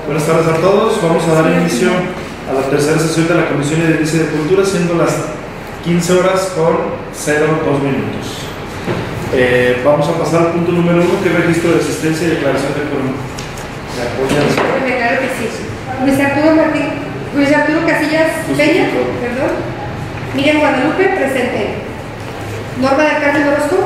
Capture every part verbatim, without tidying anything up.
Buenas tardes a todos. Vamos a dar inicio a la tercera sesión de la Comisión Edilicia de Cultura, siendo las quince horas con cero dos minutos. Eh, vamos a pasar al punto número uno, que es registro de asistencia y declaración de quórum. ¿Me apoyan? Claro que sí. Luis Arturo Martín, Luis Arturo Casillas Peña, perdón. Miriam Guadalupe, presente. Norma del Carmen Orozco.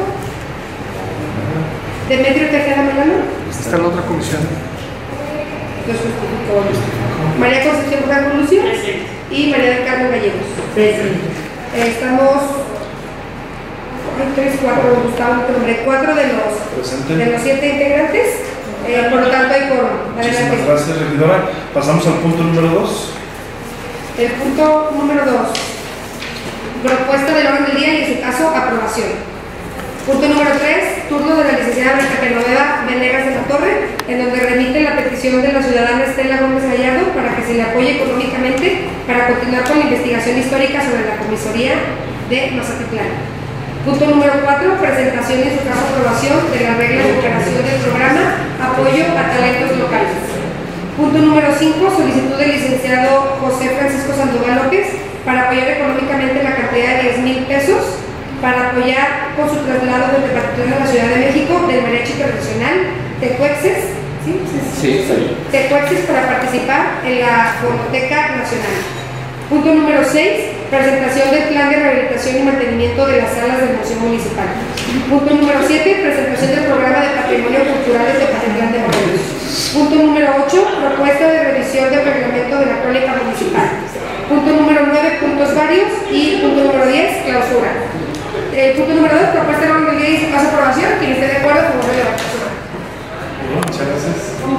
Demetrio Tejeda Melano. Está en la otra comisión. Los justificó. María Concepción Franco Lucio. Y María del Carmen Gallegos. Presente. Eh, estamos. tres, cuatro, Gustavo, nombre, cuatro de los, de los siete integrantes, eh, por lo tanto hay por Muchísimas gracias, regidora. Pasamos al punto número dos. El punto número dos, propuesta del orden del día y en su caso aprobación. Punto número tres, turno de la licenciada Blanca Genoveva Venegas de la Torre, en donde remite la petición de la ciudadana Estela Gómez Gallardo para que se le apoye económicamente para continuar con la investigación histórica sobre la comisaría de Mazatitlán. Punto número cuatro, presentación y en su caso aprobación de las reglas de operación del programa Apoyo a Talentos Locales. Punto número cinco, solicitud del licenciado José Francisco Sandoval López para apoyar económicamente la cantidad de diez mil pesos para apoyar con su traslado desde Tepatitlán a la Ciudad de México del mariachi tradicional Tecuexes, ¿sí? Sí, sí. Tecuexes para participar en la Fonoteca Nacional. Punto número seis, presentación del plan de rehabilitación y mantenimiento de las salas del Museo Municipal. Punto número siete, presentación del programa de patrimonio cultural de Tepatitlán de Morelos. Punto número ocho, propuesta de revisión del reglamento de la crónica municipal. Punto número nueve, puntos varios. Y punto número diez, clausura. El punto número dos, propuesta de orden del día y su caso aprobación. Quien esté de acuerdo, por favor, de la clausura. Muchas gracias.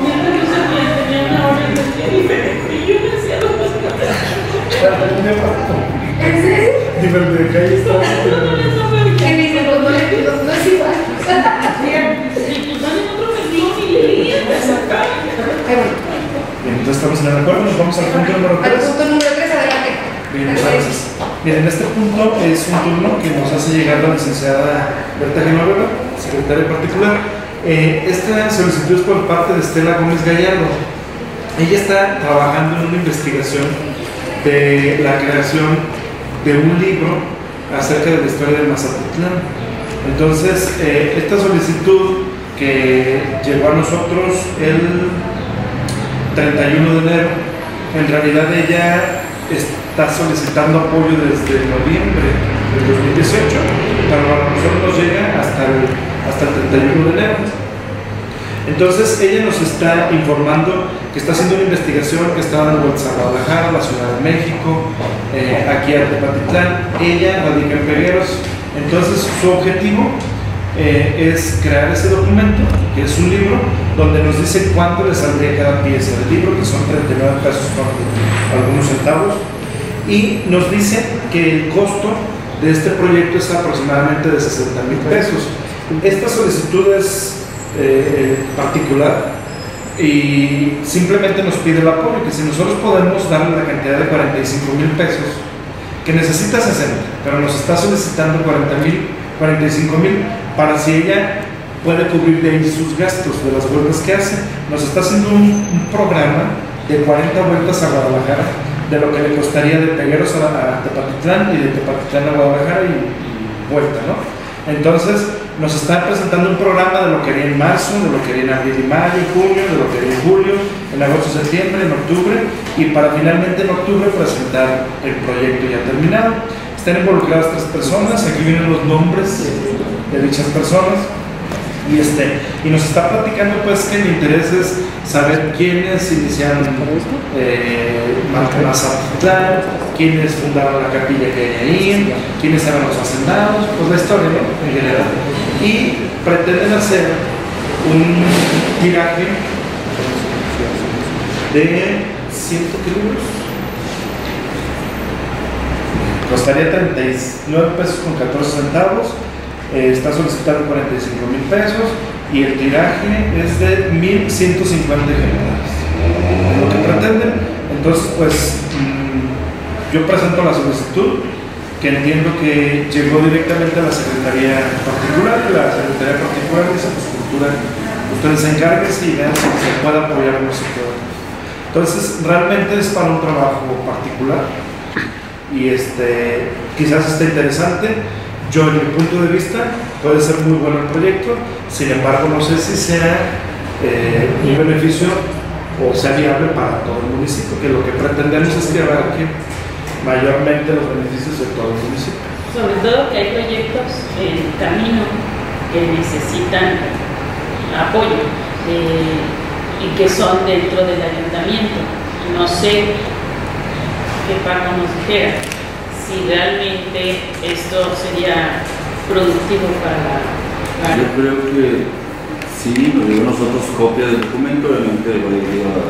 ¿En serio? Diferente de calle está. ¿Qué dicen? No, no, no es igual. Bien, entonces estamos en el acuerdo. Nos vamos al punto número Al tres. punto número tres, adelante. Bien, muchas gracias. Bien, en este punto es un turno que nos hace llegar la licenciada Berta Genoveva, secretaria particular. Eh, esta solicitud es por parte de Estela Gómez Gallardo. Ella está trabajando en una investigación de la creación de un libro acerca de la historia de Mazatitlán. Entonces, eh, esta solicitud que llegó a nosotros el treinta y uno de enero, en realidad ella está solicitando apoyo desde noviembre del dos mil dieciocho, pero a nosotros nos llega hasta el, hasta el treinta y uno de enero. Entonces ella nos está informando que está haciendo una investigación, que está dando vueltas a Guadalajara, a la Ciudad de México, eh, aquí a Tepatitlán. Ella radica en Pegueros. Entonces su objetivo eh, es crear ese documento, que es un libro, donde nos dice cuánto le saldría cada pieza del libro, que son treinta y nueve pesos con algunos centavos, y nos dice que el costo de este proyecto es aproximadamente de sesenta mil pesos. Esta solicitud es eh, particular y simplemente nos pide el apoyo, que si nosotros podemos darle la cantidad de cuarenta y cinco mil pesos, que necesita sesenta, pero nos está solicitando cuarenta mil, cuarenta y cinco mil, para si ella puede cubrir de ahí sus gastos de las vueltas que hace. Nos está haciendo un, un programa de cuarenta vueltas a Guadalajara, de lo que le costaría de Pegueros a, a Tepatitlán y de Tepatitlán a Guadalajara y, y vuelta, ¿no? Entonces nos está presentando un programa de lo que haría en marzo, de lo que haría en abril y mayo, en junio, de lo que haría en julio, en agosto, septiembre, en octubre, y para finalmente en octubre presentar el proyecto ya terminado. Están involucradas tres personas, aquí vienen los nombres de dichas personas. Y, este, y nos está platicando pues que el interés es saber quiénes iniciaron eh, Mazatitlán, quiénes fundaron la capilla que hay ahí, quiénes eran los hacendados, pues la historia, ¿no? En general. Y pretenden hacer un tiraje de cien libros. Costaría treinta y nueve pesos con catorce centavos. Eh, está solicitando cuarenta y cinco mil pesos y el tiraje es de mil ciento cincuenta ejemplares. Lo que pretenden, entonces, pues mmm, yo presento la solicitud, que entiendo que llegó directamente a la Secretaría Particular, y la Secretaría Particular dice: pues cultura, ustedes se encarguen y vean si se puede apoyar o no se puede. Entonces, realmente es para un trabajo particular y este, quizás esté interesante. Yo, en mi punto de vista, puede ser muy bueno el proyecto, sin embargo, no sé si sea eh, un beneficio o sea viable para todo el municipio, que lo que pretendemos es que abarque mayormente los beneficios de todo el municipio. Sobre todo que hay proyectos en camino que necesitan apoyo eh, y que son dentro del ayuntamiento. No sé que Paco nos dijera si realmente esto sería productivo para, para... Yo creo que sí, nos llegó a nosotros copia del documento, obviamente va a ir a,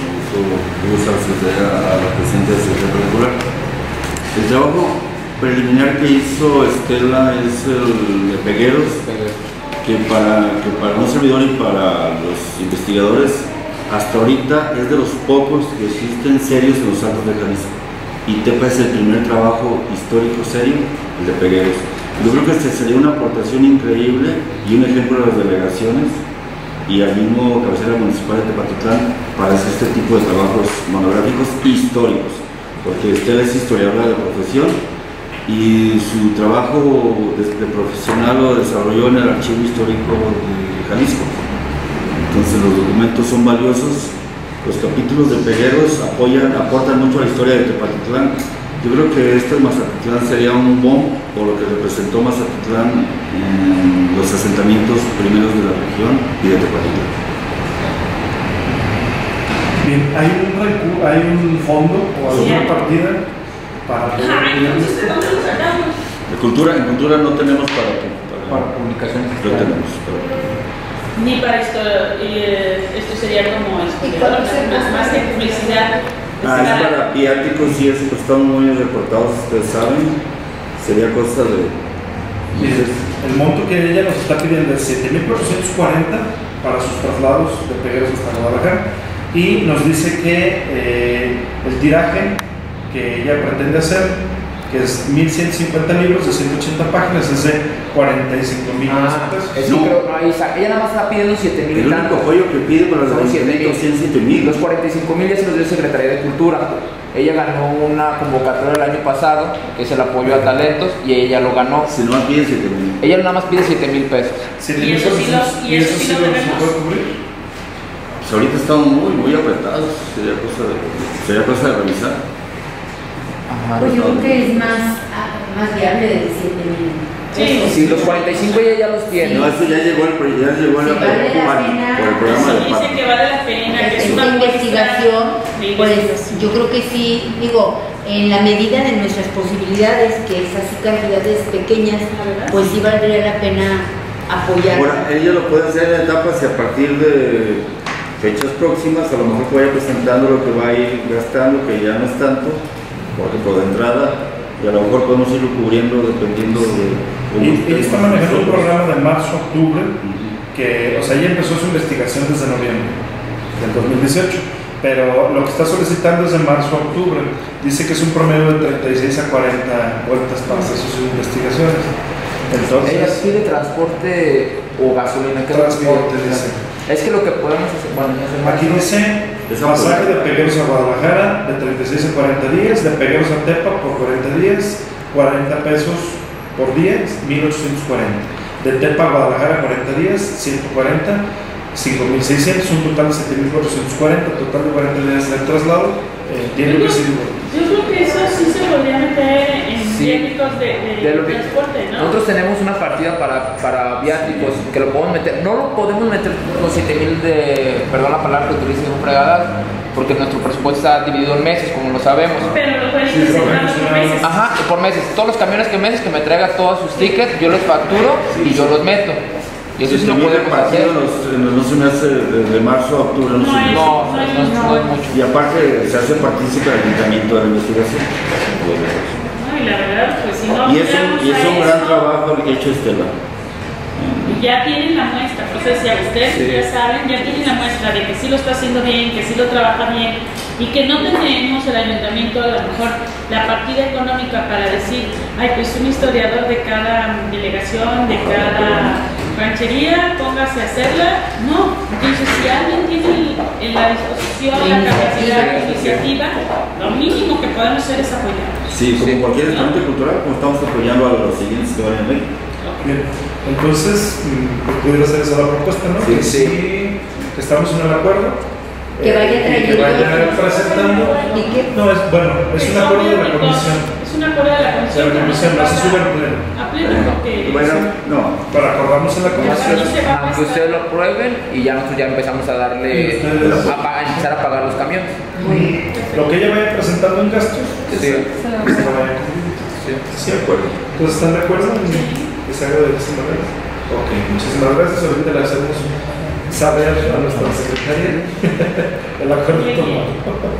a la presidencia del secretario particular. El trabajo preliminar que hizo Estela es el de Pegueros, que para, que para un servidor y para los investigadores, hasta ahorita es de los pocos que existen serios en los Altos de Jalisco. Y Tepa es el primer trabajo histórico serio, el de Pegueros. Yo creo que este sería una aportación increíble y un ejemplo de las delegaciones y al mismo cabecera municipal de Tepatitlán para hacer este tipo de trabajos monográficos históricos, porque Estela es historiadora de la profesión y su trabajo de, de profesional lo desarrolló en el Archivo Histórico de Jalisco. Entonces los documentos son valiosos. Los capítulos de Pegueros apoyan, aportan mucho a la historia de Tepatitlán. Yo creo que este Mazatlán sería un bomb por lo que representó Mazatlán en los asentamientos primeros de la región y de Tepatitlán. Bien, ¿hay un, hay un fondo o alguna sí. partida para poder Ay, entonces, ¿dónde lo sacamos? En cultura, en cultura no tenemos para, para, para publicaciones. No tenemos. Para, Ni para esto, eh, esto sería como historiador, más, más que publicidad. Ah, es para piáticos y eso, pues están muy reportados, ustedes saben. Sería cosa de... Dices, el monto que ella nos está pidiendo es siete mil cuatrocientos cuarenta para sus traslados de Pegueros hasta Guadalajara y nos dice que eh, el tiraje que ella pretende hacer, que es mil ciento cincuenta libros de ciento ochenta páginas, es de cuarenta y cinco mil pesos. Es que No. creo, ahí está. Ella nada más está pidiendo siete mil. El único apoyo que pide para los Son siete mil. siete mil. Los cuarenta y cinco mil ya se los dio Secretaría de Cultura. Ella ganó una convocatoria el año pasado, que es el apoyo a talentos, y ella lo ganó. Si no pide siete mil. Ella nada más pide siete mil pesos. Y eso sí lo- y eso sí lo se tenemos. puede cubrir. Pues ahorita estamos muy, muy apretados. Sería cosa de, sería cosa de revisar. Ajá. Pues yo creo que es más, ah, más viable de siete mil. Sí. Sí, los cuarenta y cinco ella ya los tiene. No, eso ya llegó el, pro- ya llegó el Sí, vale la PAN, pena. por el programa Sí, de dice PAN. que vale la pena, que es Esta una investigación, muestra de pues investigación. yo creo que sí, digo, en la medida de nuestras posibilidades, que es así cantidades pequeñas, pues sí valdría la pena apoyar. Ahora, ella lo puede hacer en etapas y a partir de fechas próximas, a lo mejor que vaya presentando lo que va a ir gastando, que ya no es tanto, por ejemplo, de entrada, y a lo mejor podemos irlo cubriendo dependiendo de... Y ella está manejando un programa de marzo a octubre, Ujú. que, o sea, ella empezó su investigación desde noviembre del dos mil dieciocho, pero lo que está solicitando es de marzo a octubre. Dice que es un promedio de treinta y seis a cuarenta vueltas para hacer sus investigaciones. Entonces, Ella pide transporte o gasolina. ¿Qué es lo que transporte, pide? dice. Es que lo que podemos hacer, bueno, no sé más. Aquí dice Esa pasaje de por- Pegueros a Guadalajara de treinta y seis a cuarenta días, de Pegueros a Tepa por cuarenta días, cuarenta pesos por día, mil ochocientos cuarenta. De Tepa a Guadalajara cuarenta días, ciento cuarenta, cinco mil seiscientos, un total de siete mil cuatrocientos cuarenta, total de cuarenta días de traslado. Eh, entiendo que sí. Yo creo que eso sí se podría meter en Sí. viáticos de, de, De lo que- transporte, ¿no? Nosotros tenemos una partida para, para viáticos que lo podemos meter, no lo podemos meter con siete mil de, perdón la palabra que utilicen fregadas, porque nuestro presupuesto está dividido en meses, como lo sabemos. Pero lo pueden Sí, ir lo presentando por mencionamos. meses. Ajá, y por meses, todos los camiones que meses que me traiga todos sus tickets, yo los facturo y yo los meto. Y eso sí lo podemos hacer. No, no se me hace de, de marzo a octubre, no, No se me hay- hace. No, no, es- no es mucho. Y aparte se hace partícipe del ayuntamiento de la investigación. No, y la verdad, pues si no Y es un, llegamos y es a un gran eso, trabajo el que ha hecho Estela. ya tienen la muestra, pues decía ustedes, Sí. ya saben, ya tienen la muestra de que sí lo está haciendo bien, que sí lo trabaja bien y que no tenemos el ayuntamiento a lo mejor la partida económica para decir, ay, pues un historiador de cada delegación, de cada ranchería, póngase a hacerla. No, entonces si alguien tiene en la disposición, la capacidad, la iniciativa, lo mínimo que podemos hacer es apoyar. Sí, como sí. Cualquier estudiante cultural, como estamos apoyando a los siguientes que van a venir. Bien, entonces, pudiera ser esa la propuesta, ¿no? Sí, que sí. sí, que estamos en el acuerdo. Que vaya trayendo. Que vaya presentando. ¿Y qué? No, es bueno, es un acuerdo de la comisión. Es un acuerdo de la comisión. De la comisión, no se sube al pleno. A pleno, porque. Bueno, no. Para acordarnos en la comisión. Que ustedes lo aprueben y ya nosotros ya empezamos a darle. A, a empezar a pagar los camiones. Lo que ella vaya presentando en gastos. Sí. Se lo vaya Sí. Sí, de acuerdo. Entonces, ¿están de acuerdo en que se haga de esa manera? Ok, muchísimas gracias. Ahorita le hacemos saber a nuestra secretaria el acuerdo tomado.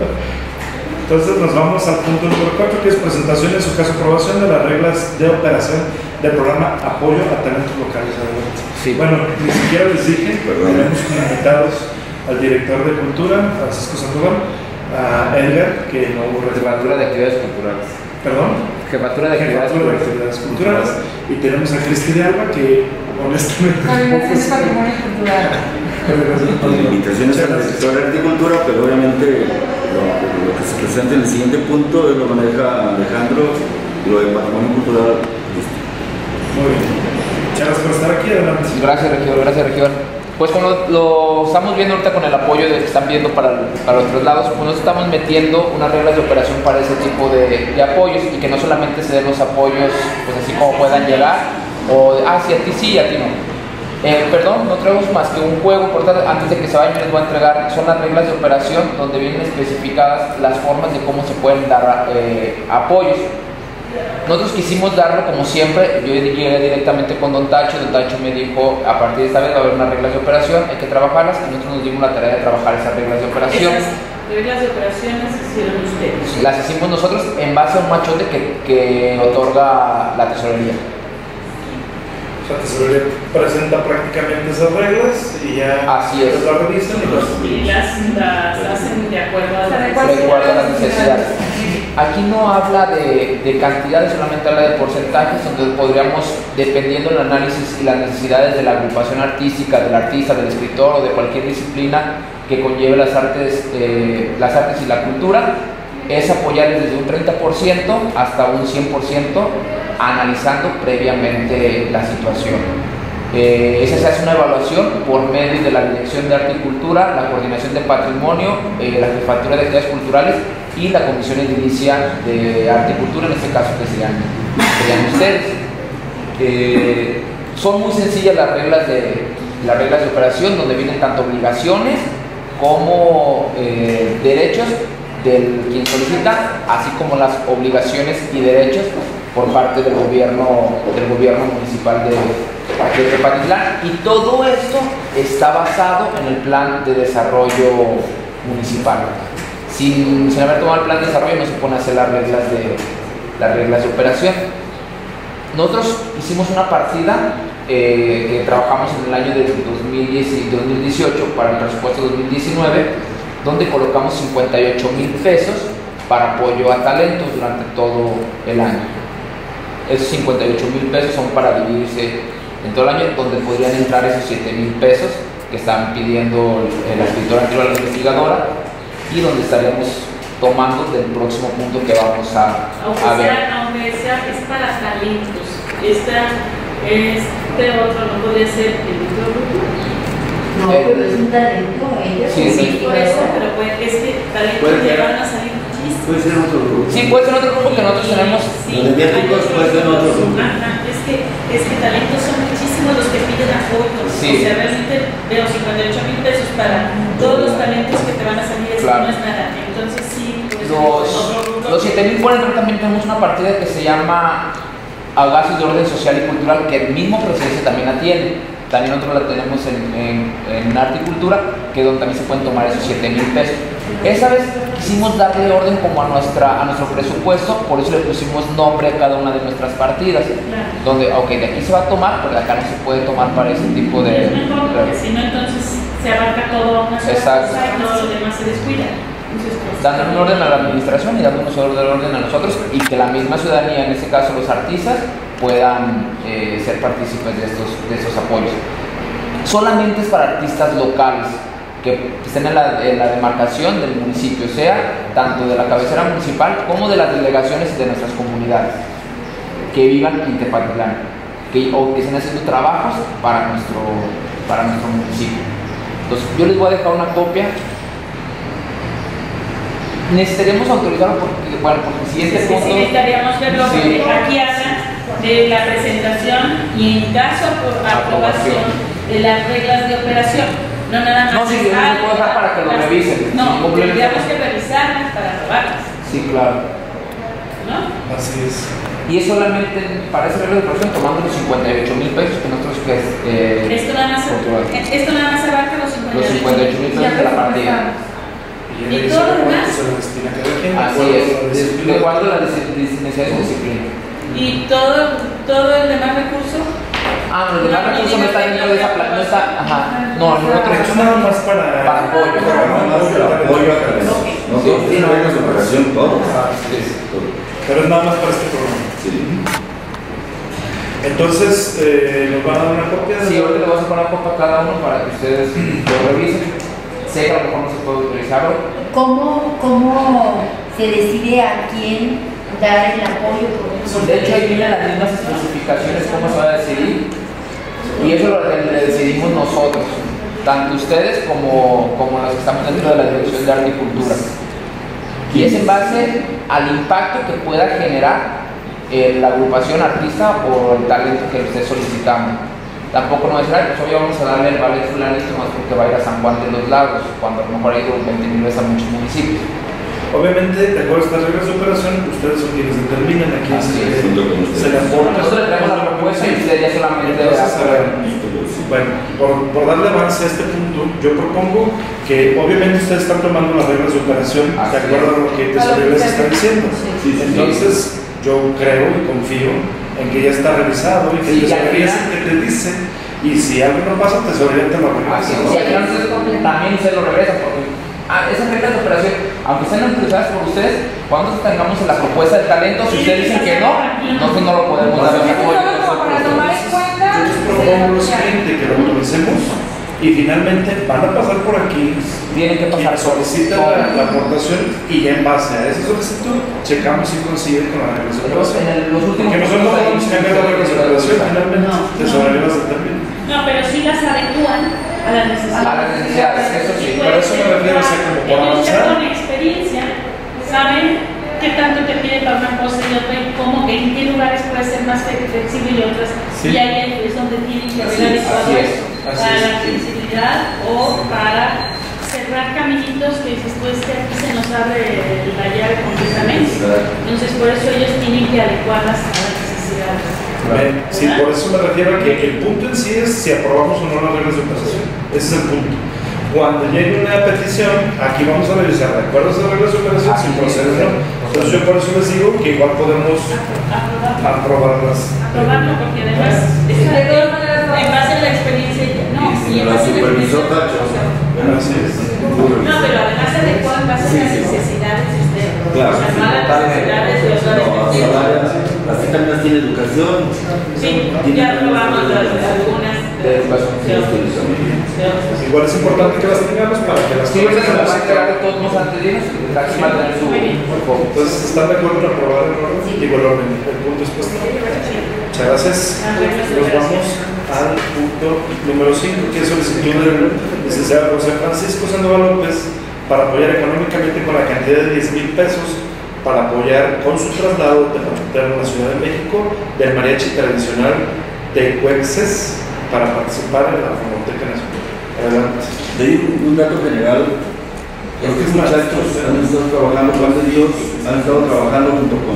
Entonces nos vamos al punto número cuatro, que es presentación en su caso aprobación de las reglas de operación del programa Apoyo a Talentos Locales. Sí. Bueno, ni siquiera les dije, pero tenemos como invitados al director de Cultura, Francisco Sandoval, a Edgar, que no hubo Jefatura de Actividades Culturales. Perdón. Jefatura de Actividades Jefatura de Actividades Culturales. Y tenemos a Cristi de Alba, que honestamente. Coordinación de Patrimonio Cultural. Invitaciones al sector de agricultura, pero obviamente lo, lo que se presenta en el siguiente punto lo maneja Alejandro, lo de patrimonio cultural. Muy bien. Muchas gracias por estar aquí. Adelante. Gracias, regidor. Gracias, regidor. Pues como lo, lo estamos viendo ahorita con el apoyo de que están viendo para, para los traslados, pues nosotros estamos metiendo unas reglas de operación para ese tipo de, de apoyos y que no solamente se den los apoyos pues así como puedan llegar o ah, sí, a ti sí y a ti no. Eh, perdón, no traemos más que un juego, por tanto, antes de que se vayan les voy a entregar, son las reglas de operación donde vienen especificadas las formas de cómo se pueden dar eh, apoyos. Nosotros quisimos darlo como siempre, yo llegué directamente con Don Tacho, Don Tacho me dijo, a partir de esta vez va a haber unas reglas de operación, hay que trabajarlas, y nosotros nos dimos la tarea de trabajar esas reglas de operación. Esas reglas de operación las hicieron ustedes. Las hicimos nosotros en base a un machote que, que otorga la tesorería. La tesorería presenta prácticamente esas reglas y ya Así es. las revisan y las, y las, las hacen de acuerdo a las De acuerdo a las necesidades. Aquí no habla de, de cantidades, solamente habla de porcentajes, donde podríamos, dependiendo del análisis y las necesidades de la agrupación artística, del artista, del escritor o de cualquier disciplina que conlleve las artes, eh, las artes y la cultura, es apoyarles desde un treinta por ciento hasta un cien por ciento, analizando previamente la situación. Eh, esa se hace una evaluación por medio de la Dirección de Arte y Cultura, la Coordinación de Patrimonio, eh, la Jefatura de Actividades Culturales y la Comisión Edilicia de Arte y Cultura, en este caso que serían, serían ustedes. Eh, son muy sencillas las reglas de, las reglas de operación, donde vienen tanto obligaciones como eh, derechos del quien solicita, así como las obligaciones y derechos por parte del gobierno, del gobierno municipal de, de Tepatitlán, y todo esto está basado en el plan de desarrollo municipal. Sin, sin haber tomado el plan de desarrollo no se pone a hacer las reglas de, las reglas de operación. Nosotros hicimos una partida eh, que trabajamos en el año de dos mil dieciocho para el presupuesto dos mil diecinueve, donde colocamos cincuenta y ocho mil pesos para apoyo a talentos durante todo el año. Esos cincuenta y ocho mil pesos son para dividirse en todo el año, donde podrían entrar esos siete mil pesos que están pidiendo la escritora anterior a la investigadora, y donde estaríamos tomando del próximo punto que vamos a, aunque a ver. Sea, aunque sea, es para talentos. Esta, este otro no podría ser el otro grupo. No, Eh, pero es un talento, ella. Sí, Sí, sí. por eso, pero puede, es que talentos Puede le ser. van a salir muchísimos. Puede ser otro grupo. Sí, puede ser otro grupo que nosotros tenemos. Sí, Los de viáticos hay puede ser otro grupo. Ajá, es que, es que talentos son muchísimos los que piden apoyo. Sí. O sea, realmente veo cincuenta y ocho mil pesos para todos los talentos que te van a salir, eso Claro. no es nada. Entonces sí, pues, Los, otro grupo. los siete mil por entrar, también tenemos una partida que se llama a gastos de orden social y cultural, que el mismo Presidencia también atiende. También nosotros la tenemos en, en, en arte y cultura, que es donde también se pueden tomar esos siete mil pesos. Esa vez quisimos darle orden como a, nuestra, a nuestro presupuesto, por eso le pusimos nombre a cada una de nuestras partidas. Claro. Donde, ok, de aquí se va a tomar, pero de acá no se puede tomar para ese tipo de... Es mejor, porque si no, entonces se abarca todo a una sola Exacto. cosa y todo lo demás se descuida. Entonces, pues, Dando un orden a la administración y dando un orden a nosotros, y que la misma ciudadanía, en este caso los artistas, puedan eh, ser partícipes de estos, de estos apoyos. Solamente es para artistas locales que estén en la, en la demarcación del municipio, sea tanto de la cabecera municipal como de las delegaciones de nuestras comunidades que vivan en Tepatitlán, que, o que estén haciendo trabajos para nuestro, para nuestro municipio. Entonces, yo les voy a dejar una copia. Necesitaremos autorizarlo porque, bueno, porque el siguiente Sí, punto... sí, necesitaríamos verlo, Sí. porque aquí habla de la presentación y en caso de aprobación de las reglas de operación. No nada más. No, sí, yo les puedo dejar para que lo las- revisen. No, Sin ningún problema. tendríamos que revisarlas para aprobarlas, Sí, claro. ¿no? Así es. Y es solamente para esa regla de operación tomando los cincuenta y ocho mil pesos que nosotros que es, eh, Esto nada más, control. esto nada más abarca los los cincuenta y ocho mil pesos de la partida. Y ¿Y él dice todo lo cuánto demás? se le destina a cada quien, de Así acuerdo es, a la de, disciplina. de acuerdo a la dis- dis- necesidades de disciplina. Y todo, todo el demás recurso. Ah, no, el demás No, no recurso no está digas dentro que de esa no. plata, no está, ajá, no, no, no, Pero esto nada más para, Para apoyo. para Nada más el apoyo a Calesa. No Sí, son sí, no. reglas de operación todos. Ah, sí, sí. Pero es nada más para este programa. Sí. Entonces, eh, ¿nos van a dar una copia? de Sí, la- ahorita le voy a sacar una copa a cada uno para que ustedes lo revisen. Sé que a lo mejor no se puede utilizar hoy. ¿Cómo, ¿Cómo se decide a quién dar el apoyo? Por ejemplo? De hecho, ahí vienen las mismas especificaciones, cómo se va a decidir. Y eso lo le decidimos nosotros, tanto ustedes como, como los que estamos dentro de la Dirección de Arte y Cultura. Y es en base al impacto que pueda generar eh, la agrupación artista o el talento que esté solicitando. Tampoco no decir, "Ay, pues hoy vamos a darle el ballet fulanito más porque va a ir a San Juan de los Lagos", cuando a lo mejor ha ido veinte mil veces a muchos municipios. Obviamente, de acuerdo a estas reglas de operación, ustedes son quienes determinan a quién Así se, es. Junto con ustedes. se le aporta. Nosotros le traemos la propuesta y ustedes ya solamente Entonces, a ver, Sí. bueno, por, por darle avance a este punto, yo propongo que obviamente ustedes están tomando las reglas de operación Así de acuerdo a lo que Tesorería les está diciendo. Sí, sí, sí. Entonces, yo creo y confío en que ya está revisado y que Sí, ya Tesorería es está. el que te dice, y si algo no pasa, Tesorería te lo regresa. Así es, ¿no? y al final ustedes también se lo regresan porque ah, esas reglas de operación, aunque sean utilizadas por ustedes, cuando tengamos la propuesta de talento, si ustedes dicen que no, nosotros no lo podemos dar de apoyo. Para tomar en cuenta. Yo les propongo lo siguiente, que lo autoricemos y finalmente van a pasar por aquí, Tienen que quien pasar solicita la, la aportación y ya en base a esa solicitud checamos si coincide con la reglas de Entonces, operación. en el- los últimos Que nosotros no puntos ahí- vamos a cambiar las reglas de operación, finalmente No. Tesorería las determina. No, pero sí las adecúan a las necesidades. A las necesidades, eso sí. Pero eso me refiero a ser como por Ellos ya avanzar. con experiencia saben qué tanto te pide para una cosa y otra y cómo, que en qué lugares puede ser más flexible y otras. Sí. Y ahí es donde tienen que Así ver es, así es, así para es. la flexibilidad o para cerrar caminitos que después que aquí se nos abre la llave completamente. Exacto. Entonces por eso ellos tienen que adecuarlas a las necesidades. Ven, sí, por eso me refiero a que el punto en sí es si aprobamos o no las reglas de operación. Ese es el punto. Cuando llegue una petición, aquí vamos a revisar de acuerdo a esas reglas de operación si procede o no. Entonces yo por eso les digo que igual podemos Aprobarlo. aprobarlas. Aprobarlo porque además De todas maneras, en base a la experiencia no, y en La base a la supervisó experiencia Tacho. Así es. no, pero además se adecua en base a las necesidades de ustedes. Claro, O sea, sí, no a las necesidades de otras No, Solaria, así también tiene educación. Sí, ya aprobamos las algunas de educación. de otros- de otros. Igual es importante que las tengamos para que las Sí, ahorita se lo va a conozcamos. entregar de todos modos antes de irnos, y aquí va a tener su su foco. Entonces, ¿están de acuerdo en aprobar el orden? Digo, el orden, el punto es puesto. Muchas gracias. Nos vamos al punto número cinco, que es solicitud del licenciado José Francisco Sandoval López para apoyar económicamente con la cantidad de diez mil pesos para apoyar con su traslado de Tepatitlán a la Ciudad de México del mariachi tradicional de Cuexes para participar en la Fonoteca Nacional. Adelante. De ahí un, un dato general. Estos muchachos han estado trabajando, Juan de Dios, han estado trabajando junto con.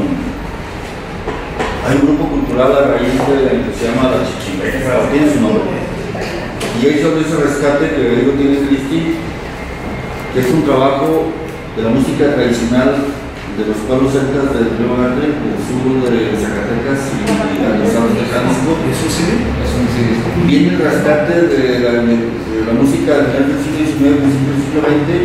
Hay un grupo cultural a raíz de la que se llama La Chichimeca, tiene su nombre. Y ahí sobre ese rescate que ahí lo tiene Cristi, que es un trabajo de la música tradicional de los pueblos cerca del Río Grande, del sur de Zacatecas y de los estados de Jalisco. ¿Eso sí? Es un sí. Viene el rescate de la, de la música del final del siglo diecinueve, principios del siglo veinte,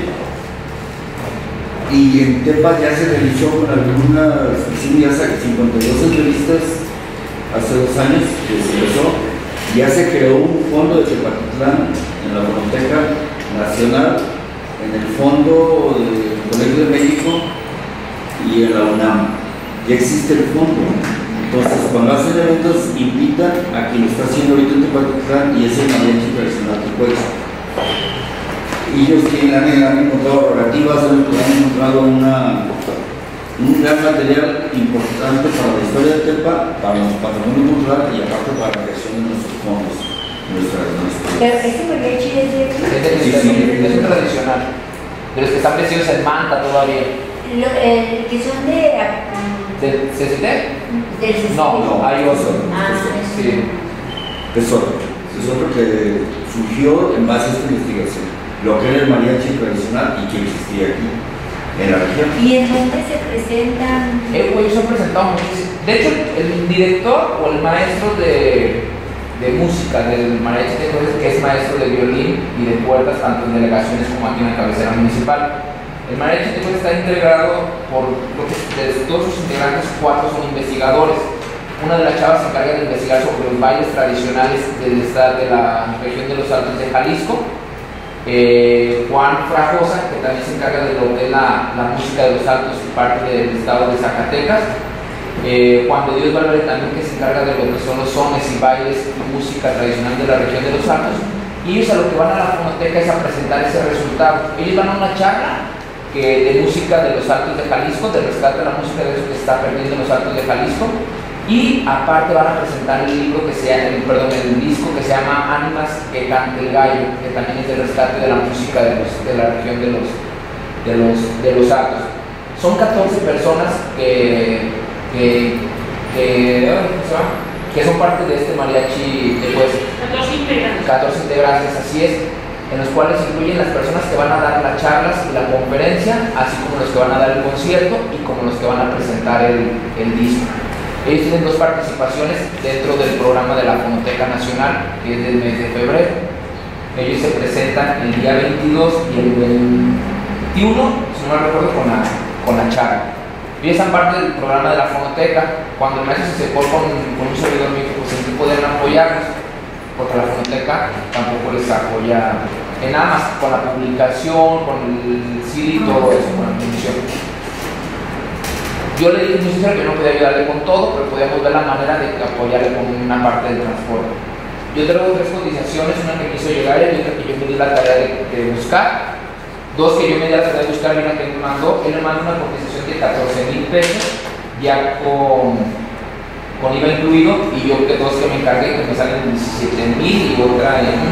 y en Tepa ya se realizó con algunas, hicimos ya cincuenta y dos entrevistas hace dos años que se empezó, ya se creó un fondo de Tepatitlán en la Fonoteca Nacional, en el fondo del Colegio de México y en la UNAM. Ya existe el fondo. Entonces, cuando hacen eventos, invitan a quien lo está haciendo ahorita en Tepatitlán y es el mariachi tradicional de Puebla. Ellos tienen, han, han encontrado narrativas, han, han encontrado una, un gran material importante para la historia de Tepa, para nuestro patrimonio cultural y aparte para la creación de nuestros fondos. Nuestra, nuestra... Pero este mariachi es de... Es de Sí, sí. es un tradicional. De los que están vestidos en manta todavía. Lo, eh, que son de... ¿Del C C T? Del C C T. No, no, hay otro. Ah, Sí. Es otro. Es otro que surgió en base a esta investigación. Lo que era el mariachi tradicional y que existía aquí, en la región. ¿Y en dónde se presentan? Eh, ellos han presentado muchísimo. De hecho, el director o el maestro de, de música del mariachi de Juárez, que es maestro de violín y de puertas, tanto en delegaciones como aquí en la cabecera municipal. El mariachi de Juárez está integrado por lo que de todos sus integrantes, cuatro son investigadores. Una de las chavas se encarga de investigar sobre los bailes tradicionales del estado de la región de los Altos de Jalisco. Eh, Juan Frajosa, que también se encarga de lo que es la, la música de los Altos y parte del estado de Zacatecas. Eh, Juan de Dios Valverde también, que se encarga de lo que son los sones y bailes y música tradicional de la región de los Altos. Y ellos a lo que van a la fonoteca es a presentar ese resultado. Ellos van a una charla que, de música de los Altos de Jalisco, de rescate de la música de eso que se está perdiendo en los Altos de Jalisco. Y aparte van a presentar el libro que se llama, el, perdón, el disco que se llama Ánimas que cante el gallo, que también es el rescate de la música de, los, de la región de los, de los, de los Altos. Son catorce personas que, que, que, que son parte de este mariachi de pues, catorce integrantes. catorce integrantes, así es, en los cuales incluyen las personas que van a dar las charlas y la conferencia, así como los que van a dar el concierto y como los que van a presentar el, el disco. Ellos tienen dos participaciones dentro del programa de la Fonoteca Nacional, que es del mes de febrero. Ellos se presentan el día veintidós y el veintiuno, si no me recuerdo, con la, con la charla. Ellos son parte del programa de la Fonoteca. Cuando el maestro se acercó con, con un servidor mío, pues en qué podían apoyarnos, porque la Fonoteca tampoco les apoya en nada más con la publicación, con el C D y todo eso, con la difusión. Yo le dije muy sincero que no podía ayudarle con todo, pero podíamos ver la manera de apoyarle con una parte del transporte. Yo traigo tres cotizaciones, una que quiso llegar y otra que yo me di la tarea de, de buscar, dos que yo me di la tarea de buscar y una que me mandó. Él me mandó una cotización de catorce mil pesos, ya con, con I V A incluido, y yo que dos que me encargué que me salen en diecisiete mil y otra en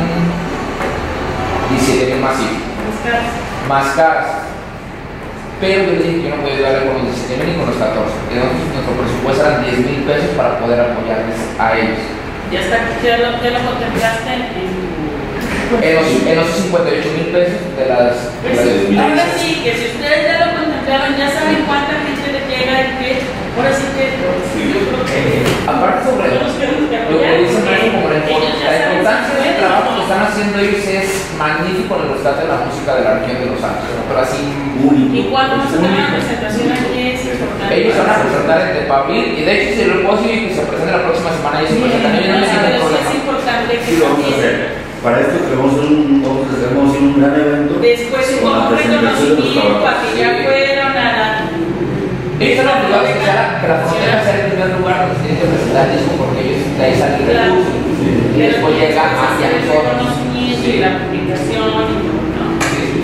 diecisiete mil más, más caras. Pero yo le dije que no podía ayudarle con los diecisiete mil ni con los catorce. Entonces, nuestro presupuesto eran diez mil pesos para poder apoyarles a ellos. Ya está, ya lo, ya lo contemplaste en... En los, en los cincuenta y ocho mil pesos de las... Pues, de las ahora sí, que si ustedes ya lo contemplaron, ya saben cuánta gente le llega y que... Ahora sí que... Sí. Yo creo que... Aparte sobre todos queremos que lo que apoyar, dicen porque es como la, import- ellos ya la saben importancia si del pueden trabajo o que no. están haciendo ellos es magnífico en el rescate de la música de la región de los Altos, ¿no? Pero así Único. ¿Y cuándo vamos a tener una único. presentación aquí? Es importante. Ellos van a presentar en Tepabil y de hecho si lo puedo decir que se presente la próxima semana ellos se presentan, ellos no No, me tienen pero sí problema. es importante que Sí, lo vamos a hacer. Para esto queremos hacer un, vamos a hacer, vamos a hacer un gran evento. después con hubo la un presentación de los reconocimiento a que ya trabajos. fueron a la... Ellos son obligados a que sea- que la frontera sea el primer lugar donde se tiene que presentar el disco porque ellos de ahí sale el Claro. recurso y después llega hacia el nosotros. reconocimiento y la publicación y todo, ¿no? Sí, sí.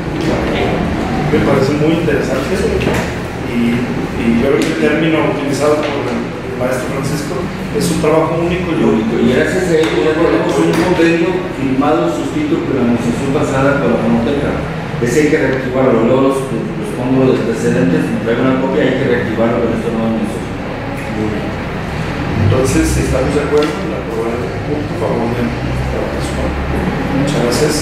Me parece muy interesante y, y yo creo que el término utilizado por el maestro Francisco es un trabajo único y único. Y gracias a ello ya tenemos un convenio firmado, suscrito con la administración pasada con la Fonoteca. Ese hay que reactivarlo, luego los, los fondos precedentes nos traen una copia, hay que reactivarlo con esta nueva administración. Muy bien. Entonces, si estamos de acuerdo en aprobar el punto a favor de la votación. Muchas gracias.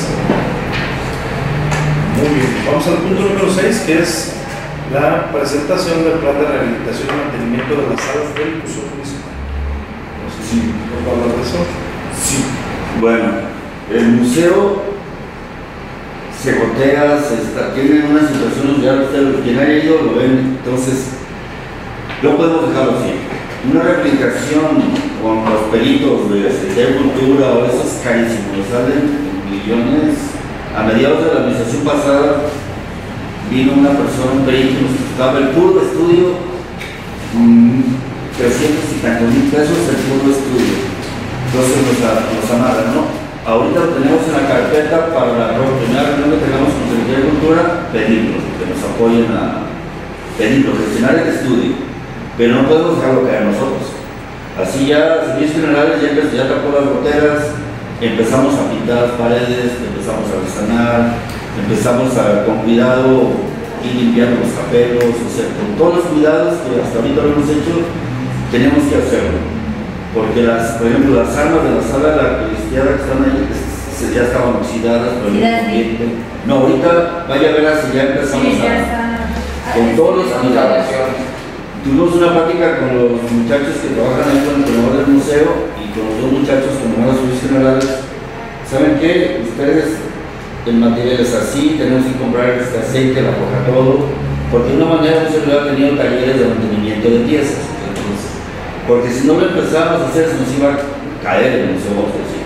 Muy bien. Vamos al punto número seis, que es la presentación del plan de rehabilitación y mantenimiento de las salas del Museo Municipal. No sé si nos va a hablar de eso. Sí. Bueno, el museo se gotea, se está, tiene una situación, ya ustedes, quien haya ido lo ven, entonces no podemos dejarlo así. una rehabilitación con los peritos de Secretaría de Cultura o esos carísimos, salen millones. A mediados de la administración pasada vino una persona, un perito, nos costaba el puro estudio mmm, trescientos y tantos mil pesos el puro estudio. Entonces nos, nos amarran, ¿no? Ahorita lo tenemos en la carpeta para la primera reunión que tengamos con Secretaría de Cultura, pedirlo, que nos apoyen a pedirlo, gestionar el estudio. Pero no podemos dejarlo caer nosotros. Así ya, servicios generales, ya, ya tapó las goteras, empezamos a pintar las paredes, empezamos a resanar, empezamos a, con cuidado, ir limpiando los capelos, o sea, con todos los cuidados que hasta ahorita lo hemos hecho, tenemos que hacerlo. Porque, las, por ejemplo, las armas de la sala de la cristiana que están ahí, ya estaban oxidadas por el ambiente. No, ahorita vaya a ver si ya empezamos Sí, ya a, está. con todos los cuidados. Tuvimos una plática con los muchachos que trabajan ahí con el proveedor del museo y con los dos muchachos que nos van a servicios generales. ¿Saben qué? Ustedes, el material es así, tenemos que comprar este aceite, la coja, todo, porque de una manera un servidor ha tenido talleres de mantenimiento de piezas. Entonces, porque si no lo empezamos a hacer, se nos iba a caer el museo, vamos a decir.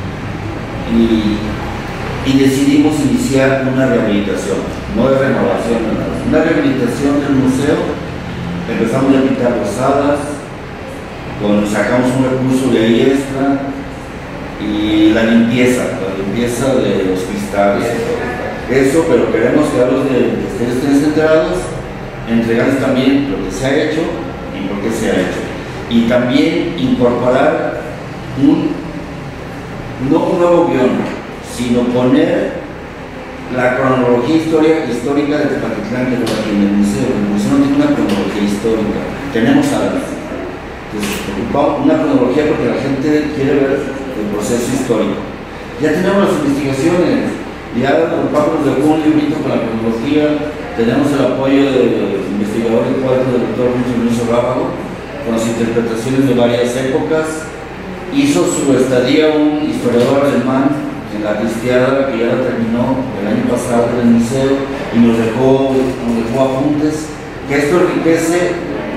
Y, y decidimos iniciar una rehabilitación, no de renovación, nada, una rehabilitación del museo. Empezamos a pintar rosadas, con, sacamos un recurso de ahí extra y la limpieza, la limpieza de los cristales. Eso, pero queremos que a los de que ustedes estén enterados, entregarles también lo que se ha hecho y por qué se ha hecho. Y también incorporar un, no un nuevo guión, sino poner la cronología histórica, histórica de Tepatitlán que lo tiene el museo. El museo no tiene una cronología histórica, tenemos algo. Entonces, ocupamos una cronología porque la gente quiere ver el proceso histórico. Ya tenemos las investigaciones, ya ocupamos de un librito con la cronología, tenemos el apoyo del investigador y cuadro del doctor Luis Rábago, con las interpretaciones de varias épocas. Hizo su estadía un historiador alemán en la cristiada, que ya la terminó el año pasado en el museo, y nos dejó, nos dejó apuntes, que esto enriquece,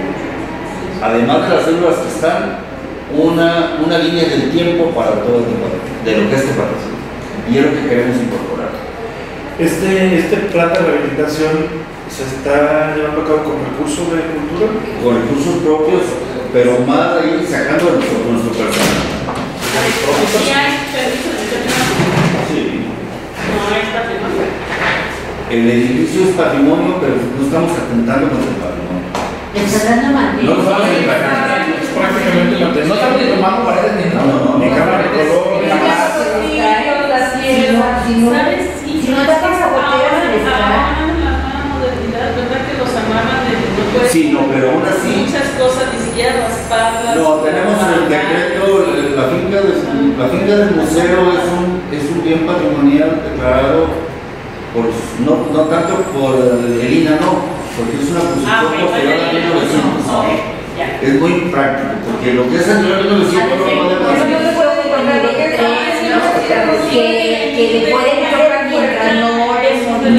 además de las células que están, una, una línea del tiempo para todo el tema, de lo que es este país, y es lo que queremos incorporar. Este, este plan de rehabilitación se está llevando a cabo con recursos de cultura. Con recursos propios, pero más de ahí sacando de nuestro, nuestro personal. ¿Sí hay permiso de terminación? Sí. No es patrimonio. El edificio es patrimonio, pero no estamos atentando contra el patrimonio. Está dando manera. No nos vamos a encargar. Es prácticamente la No estamos ni tomando paredes ni No, no, no. Ni cámara de color, ni nada. Las Si no, si no, ¿sabes? Sí, si no tapas a goteras, les ahora la nueva modernidad, ¿verdad? Que los amarran de no puedes- Sí, no, pero aún así. Muchas cosas, ni siquiera rasparlas. No, tenemos el decreto, la finca, de, la finca del museo es un, es un bien patrimonial declarado, por, no, no tanto por el I N A, no, porque es una posición Ah, ok, posterior a vale, mil novecientos. no, ok, ya. Es muy práctico, porque lo que es anterior a mil novecientos no podemos Pero no hacer. se puede poner de tres, ¿no? que, que le pueden hacer mientras no desmonten.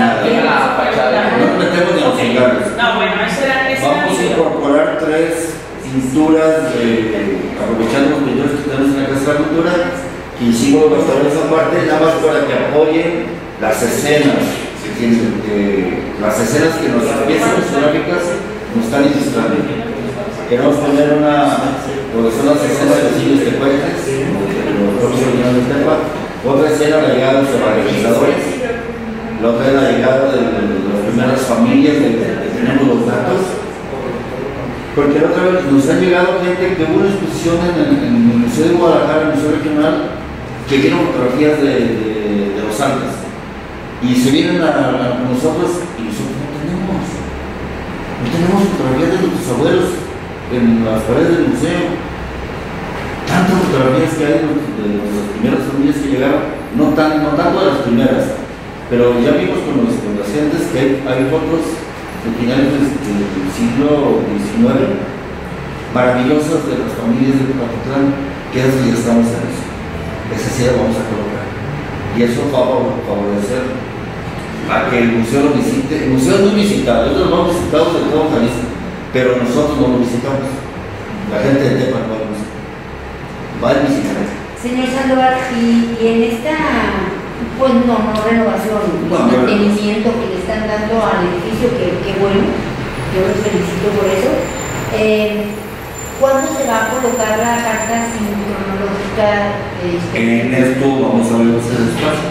No nos metemos ni a los engaños. No, bueno, eso era esa Vamos a era- incorporar tres pinturas, de, aprovechando los pintores que tenemos en la Casa de la Cultura, que hicimos bastante esa parte, nada más para que apoyen las escenas, que tienen, que, las escenas que nos piezas fotográficas nos están ilustrando. Queremos poner una, lo que son las escenas de los siglos de Cuetes, los propios originales de Tepa, otra escena la llegada de los evangelizadores, la otra es la llegada de, de, de las primeras familias de que tenemos los datos. Porque la otra vez nos han llegado gente que hubo una exposición en el, en el Museo de Guadalajara, el Museo Regional, que vieron fotografías de, de, de los Andes. Y se vienen a, a nosotros y nosotros no tenemos. No tenemos fotografías de nuestros abuelos en las paredes del museo. Tantas fotografías que hay de, de las primeras familias que llegaron, no, tan, no tanto de las primeras, pero ya vimos con los, con los gentes que hay, hay fotos de finales del, del siglo diecinueve, maravillosas de las familias de Tepatitlán, que es ya estamos en eso. Esa sí la vamos a colocar. Y eso va a favorecer a que el museo lo visite. El museo es muy visitado, nosotros lo hemos visitado de todo Jalisco, pero nosotros no lo visitamos. La gente de Tepa no va en bicicleta. Señor Sandoval, y, y en esta, pues no, no renovación, No, mantenimiento que le están dando al edificio, que, que bueno, yo los felicito por eso. Eh, ¿Cuándo se va a colocar la carta sin cronológica? Este, En esto vamos a ver ese espacio.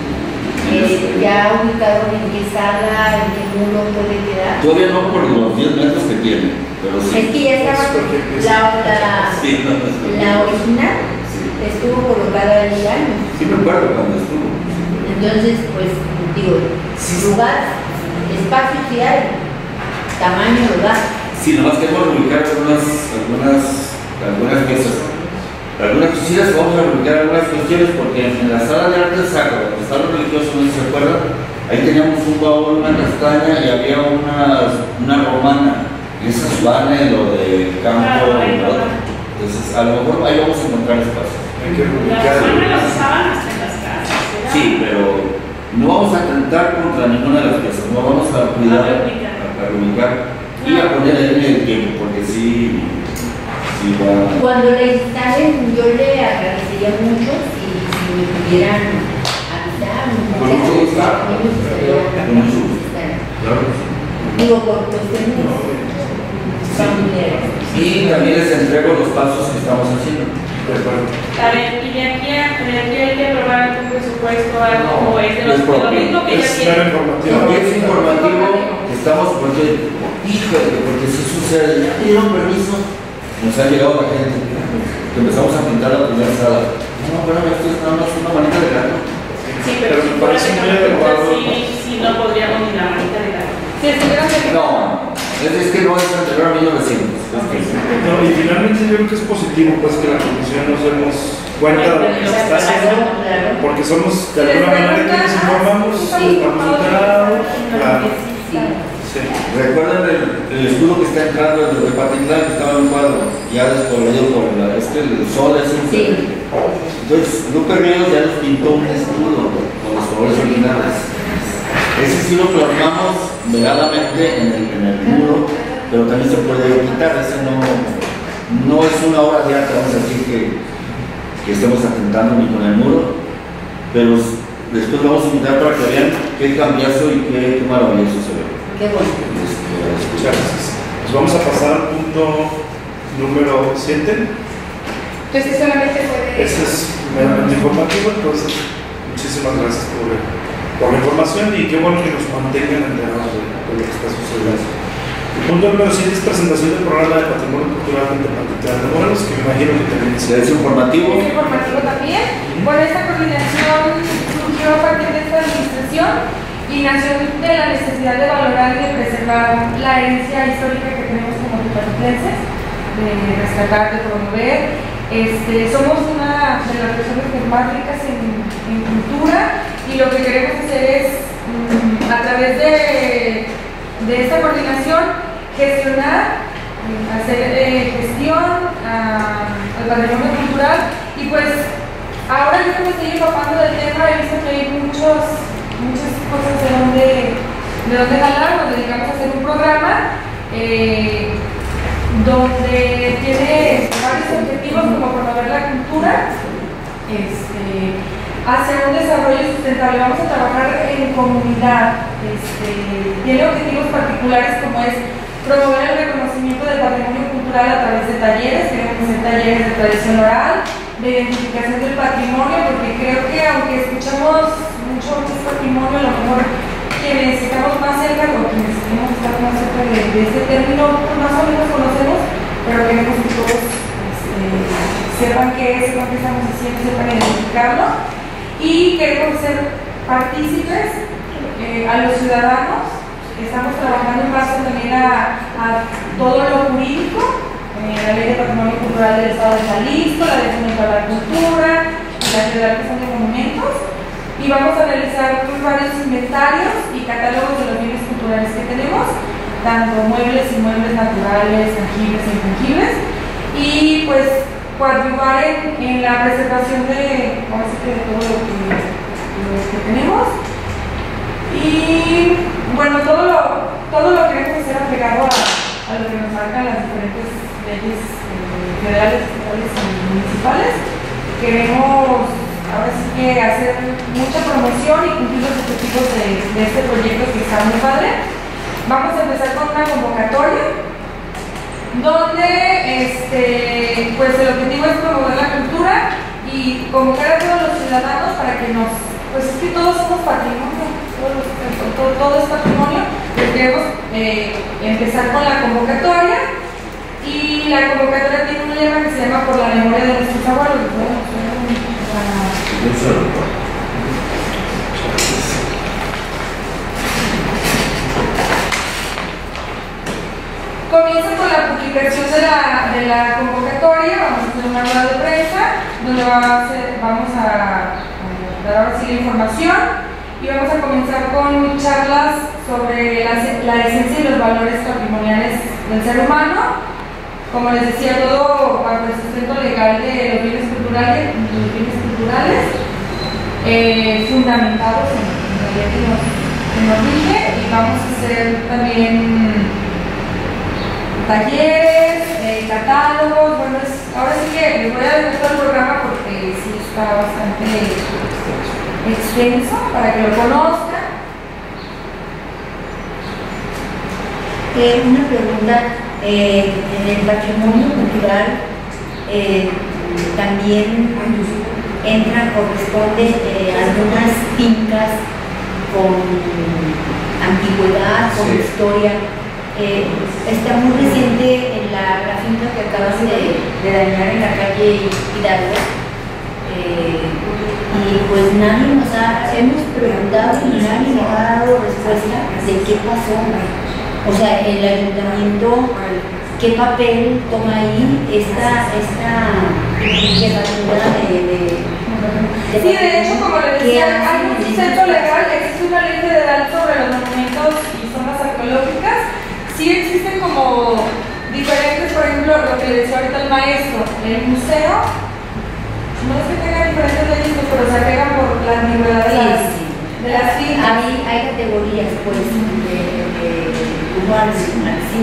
eh, ya ubicado en qué sala, en qué muro puede quedar. Todavía no por los diez metros que tiene, pero sí. Es que ya estaba la, la, Sí, no, no, no. la original, Sí. estuvo colocada ahí años. Sí me acuerdo cuando estuvo. Entonces, pues, digo, lugar, espacio sí hay, tamaño lo da. Sí, nomás queremos ubicar algunas, algunas, algunas piezas. Algunas cosillas, vamos a ubicar algunas cuestiones porque en la sala de arte sacra, donde está lo religioso, no se acuerdan, ahí teníamos un baúl, una castaña y había una, una romana. Y esas van en lo de campo. Ah, ahí ¿no? va. Entonces, a lo mejor ahí vamos a encontrar espacio. Hay que Las ubicar. manos las usaban hasta en las casas. ¿verdad? Sí, pero no vamos a atentar contra ninguna de las piezas, no vamos a cuidar, A reubicar. a, a reubicar y a poner ahí en el tiempo, porque sí, sí va. Cuando la instalen, yo le agradecería mucho si, si me pudieran avisar. Con mucho gusto. Con mucho gusto. Claro que sí. Digo, por cuestiones familiares. Y también les entrego los pasos que estamos haciendo. De acuerdo. A ver, y de aquí a de aquí hay que aprobar algún presupuesto, algo, o es de los Es propio. lo mismo que ya Es tiene. mero informativo. Y es informativo, estamos porque, híjole, porque si sucede, ya dieron permiso, nos ha llegado la gente, que empezamos a pintar la primera sala. No, bueno, esto es nada más una manita de gato. Sí, Pero pero si me fuera parece de muy capital, adecuado. sí, sí, no podríamos ni la manita de gato. Si estuvieran de No, es, es que no es anterior a mil novecientos. Es que- No, y finalmente yo creo que es positivo pues que la comisión nos demos cuenta de lo que se está haciendo, porque somos de alguna manera quienes informamos, estamos enterados, claro. Sí. ¿Recuerdan el, el escudo que está entrando desde Patitlán, que estaba en un cuadro? Ya descolorido por la, es que el sol es un Sí. Entonces, Lupe Ríos ya nos pintó un escudo con los colores originales. Ese sí lo plasmamos veladamente en el, en el muro, pero también se puede quitar. Ese no, no es una obra de arte, vamos a decir que, que estemos atentando ni con el muro, pero después vamos a invitar para que vean qué cambiazo y qué, qué maravilloso se ve. Qué bueno. Muchas gracias. Pues vamos a pasar al punto número siete. Entonces solamente puede... Ese es meramente informativo, entonces muchísimas gracias por, por la información y qué bueno que nos mantengan enterados de, de lo que está sucediendo. El punto número siete es presentación del programa de patrimonio cultural de Patitlán de Morelos, que me imagino que también es ¿Es informativo? Es informativo también. Bueno, esta coordinación surgió a partir de esta administración y nació de la necesidad de valorar y de preservar la herencia histórica que tenemos como tepatitlenses, de rescatar, de promover. Este, somos una de las regiones más ricas en, en cultura y lo que queremos hacer es, mm, a través de, de esta coordinación, gestionar, mm, hacer eh, gestión a- al patrimonio cultural y pues ahora yo que me estoy empapando del tema he visto que hay muchos, muchas cosas de donde, de donde jalar. Nos dedicamos a hacer un programa eh, donde tiene varios objetivos como promover la cultura este, hacia un desarrollo sustentable. Vamos a trabajar en comunidad. Este, tiene objetivos particulares como es promover el reconocimiento del patrimonio cultural a través de talleres. Queremos hacer talleres de tradición oral, de identificación del patrimonio, porque creo que aunque escuchamos mucho que es patrimonio, a lo mejor quienes estamos más cerca o quienes queremos estar más cerca de, de este término, pues más o menos conocemos, pero queremos que todos este, sepan qué es, sepan qué estamos haciendo, sepan identificarlo y queremos ser partícipes eh, a los ciudadanos. Estamos trabajando en base también a, a todo lo jurídico, eh, la Ley de Patrimonio Cultural del Estado de Jalisco, la Ley de la Cultura, la Federal que son de monumentos. Y vamos a realizar varios inventarios y catálogos de los bienes culturales que tenemos, tanto muebles, inmuebles naturales, tangibles e intangibles, y pues coadyuvar en, en la preservación de, vamos a decir, de todo lo que, lo que tenemos. Y bueno, todo lo, todo lo queremos hacer apegado a, a lo que nos marcan las diferentes leyes eh, federales, estatales y municipales. Queremos ahora sí que hacer mucha promoción y cumplir los objetivos de, de este proyecto que está muy padre. Vamos a empezar con una convocatoria donde este, pues el objetivo es promover la cultura y convocar a todos los ciudadanos para que nos, pues es que todos somos patrimonio, todos, todo, todo es patrimonio. Pues queremos eh, empezar con la convocatoria y la convocatoria tiene un lema que se llama Por la memoria de nuestros abuelos. Comienza con la publicación de la, de la convocatoria. Vamos a hacer una rueda de prensa donde va a ser, vamos a, a dar ahora sí la información y vamos a comenzar con charlas sobre la, la esencia y los valores patrimoniales del ser humano. Como les decía, todo bajo el sustento legal de los bienes culturales, los bienes culturales eh, fundamentados en, en la ley que nos, que nos rige, y vamos a hacer también talleres, eh, catálogos. Bueno, es, ahora sí que les voy a dejar todo el programa porque sí está bastante extenso para que lo conozcan. Eh, una pregunta, eh, en el patrimonio cultural eh, también entran, corresponden eh, algunas fincas con antigüedad, con sí. historia. Eh, está muy reciente en la, la finca que acabas de, de dañar en la calle Hidalgo, eh, y pues nadie nos ha, hemos preguntado y nadie nos ha dado respuesta de qué pasó. O sea, el ayuntamiento, ¿qué papel toma ahí esta, esta jefatura de, de, de... Sí, de hecho, como les decía, hay un sustento legal, existe una ley federal sobre los monumentos y zonas arqueológicas. Sí existen como diferentes, por ejemplo, lo que le decía ahorita el maestro, el museo, no es que tenga diferentes leyes, pero se apegan por la antigüedad de las, sí, sí. de las fincas. Hay, hay categorías, pues, de, de humanos, sí,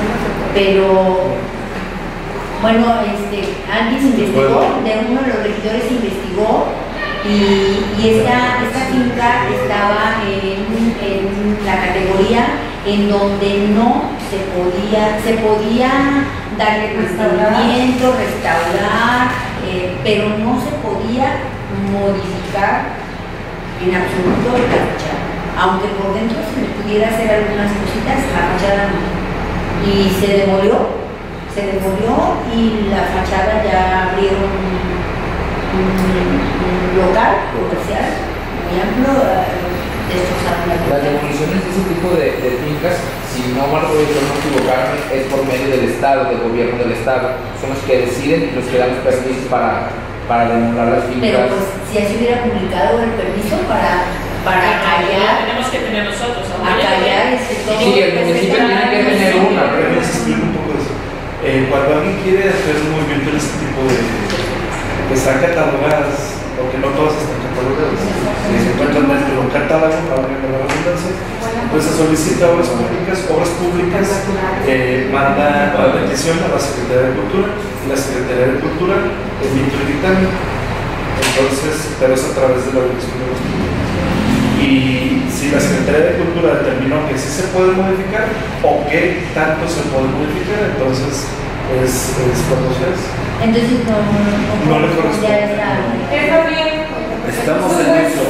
pero, bueno, este, alguien investigó, de uno de los regidores investigó, y, y esta, esta finca estaba en, en la categoría en donde no se podía, se podía darle mantenimiento, restaurar, eh, pero no se podía modificar en absoluto la fachada. Aunque por dentro se le pudiera hacer algunas cositas, la fachada no. Y se demolió, se demolió y la fachada ya abrieron un, un local comercial muy amplio. Eh, Las demoliciones de ese tipo de, de fincas, si no mal recuerdo, no equivocarme, es por medio del Estado, del gobierno del Estado. Son los que deciden y los que dan los permisos para, para demoler las fincas. Pero pues si así hubiera publicado el permiso para, para callar, tenemos que tener nosotros. acallar este todo. Sí, el municipio tiene que tener una. Pero les explico un poco eso. Eh, cuando alguien quiere hacer un movimiento en este tipo de... que están catalogadas, porque no todas están catalogadas, si se encuentran dentro de un catálogo, para que la redundancia, pues se solicita obras públicas, obras públicas, eh, manda la petición a la Secretaría de Cultura, y la Secretaría de Cultura emite el dictamen. Entonces, pero es a través de la Dirección de Obras Públicas. Y si la Secretaría de Cultura determinó que sí se puede modificar o que tanto se puede modificar, entonces es, es cuando se hace. Entonces no, no, no, No le corresponde. ya está. Está bien. Estamos en eso.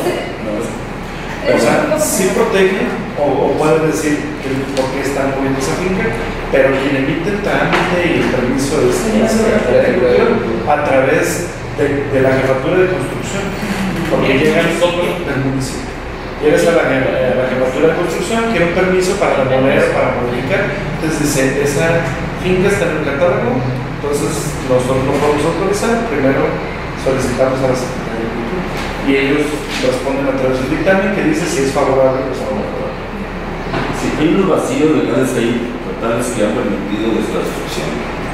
O sea, sí protegen o, o pueden decir que por qué están moviendo esa finca, pero quien emite el trámite y el permiso es la Secretaría de Cultura a través de, de la jefatura de construcción, porque llegan del municipio. Llegas a la, a la jefatura de construcción, quiere un permiso para demoler, para modificar, entonces dice, esa finca está en el catálogo, entonces nosotros no podemos autorizar, primero solicitamos a la Secretaría de Cultura y ellos responden a través del dictamen que dice si es favorable o no favorable. Si hay unos vacíos legales ahí, totales que han permitido nuestra destrucción.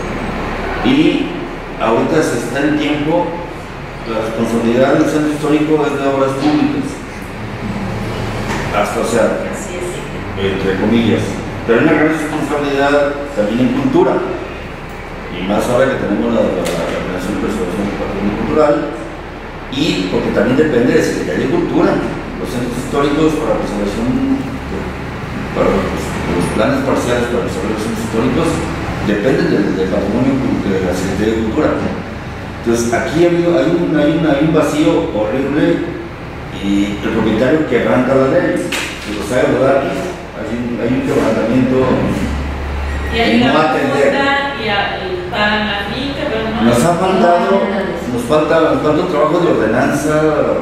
Y ahorita se está en tiempo, la responsabilidad del centro histórico es de obras públicas. Hasta, o sea, entre comillas. Pero hay una gran responsabilidad también en cultura. y más ahora que tenemos la, la, la Planeación de Preservación del Patrimonio Cultural, y porque también depende de Secretaría de Cultura, los centros históricos para la preservación, para los, los planes parciales para preservar los centros históricos, dependen del, del patrimonio de la Secretaría de Cultura. Entonces aquí hay un, hay un, hay un, hay un vacío horrible y el propietario quebranta la ley, se lo sabe verdad, hay un, hay un quebrantamiento y hay y no una atender. y, y pagan la finca, pero no. Nos ha faltado, nos falta, nos falta un trabajo de ordenanza,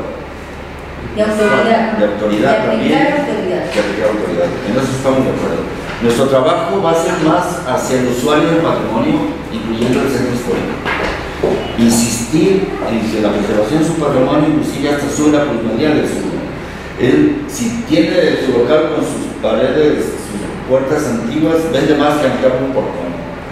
De autoridad. de autoridad De también, aplicar autoridad. de aplicar autoridad. En eso estamos de acuerdo. Nuestro trabajo va a ser más hacia el usuario del patrimonio, incluyendo el centro histórico. Insistir en que la preservación de su patrimonio inclusive hasta sube la plusvalía del sur. Él, si tiene su local con sus paredes, sus puertas antiguas, vende más que aunque abra un portón.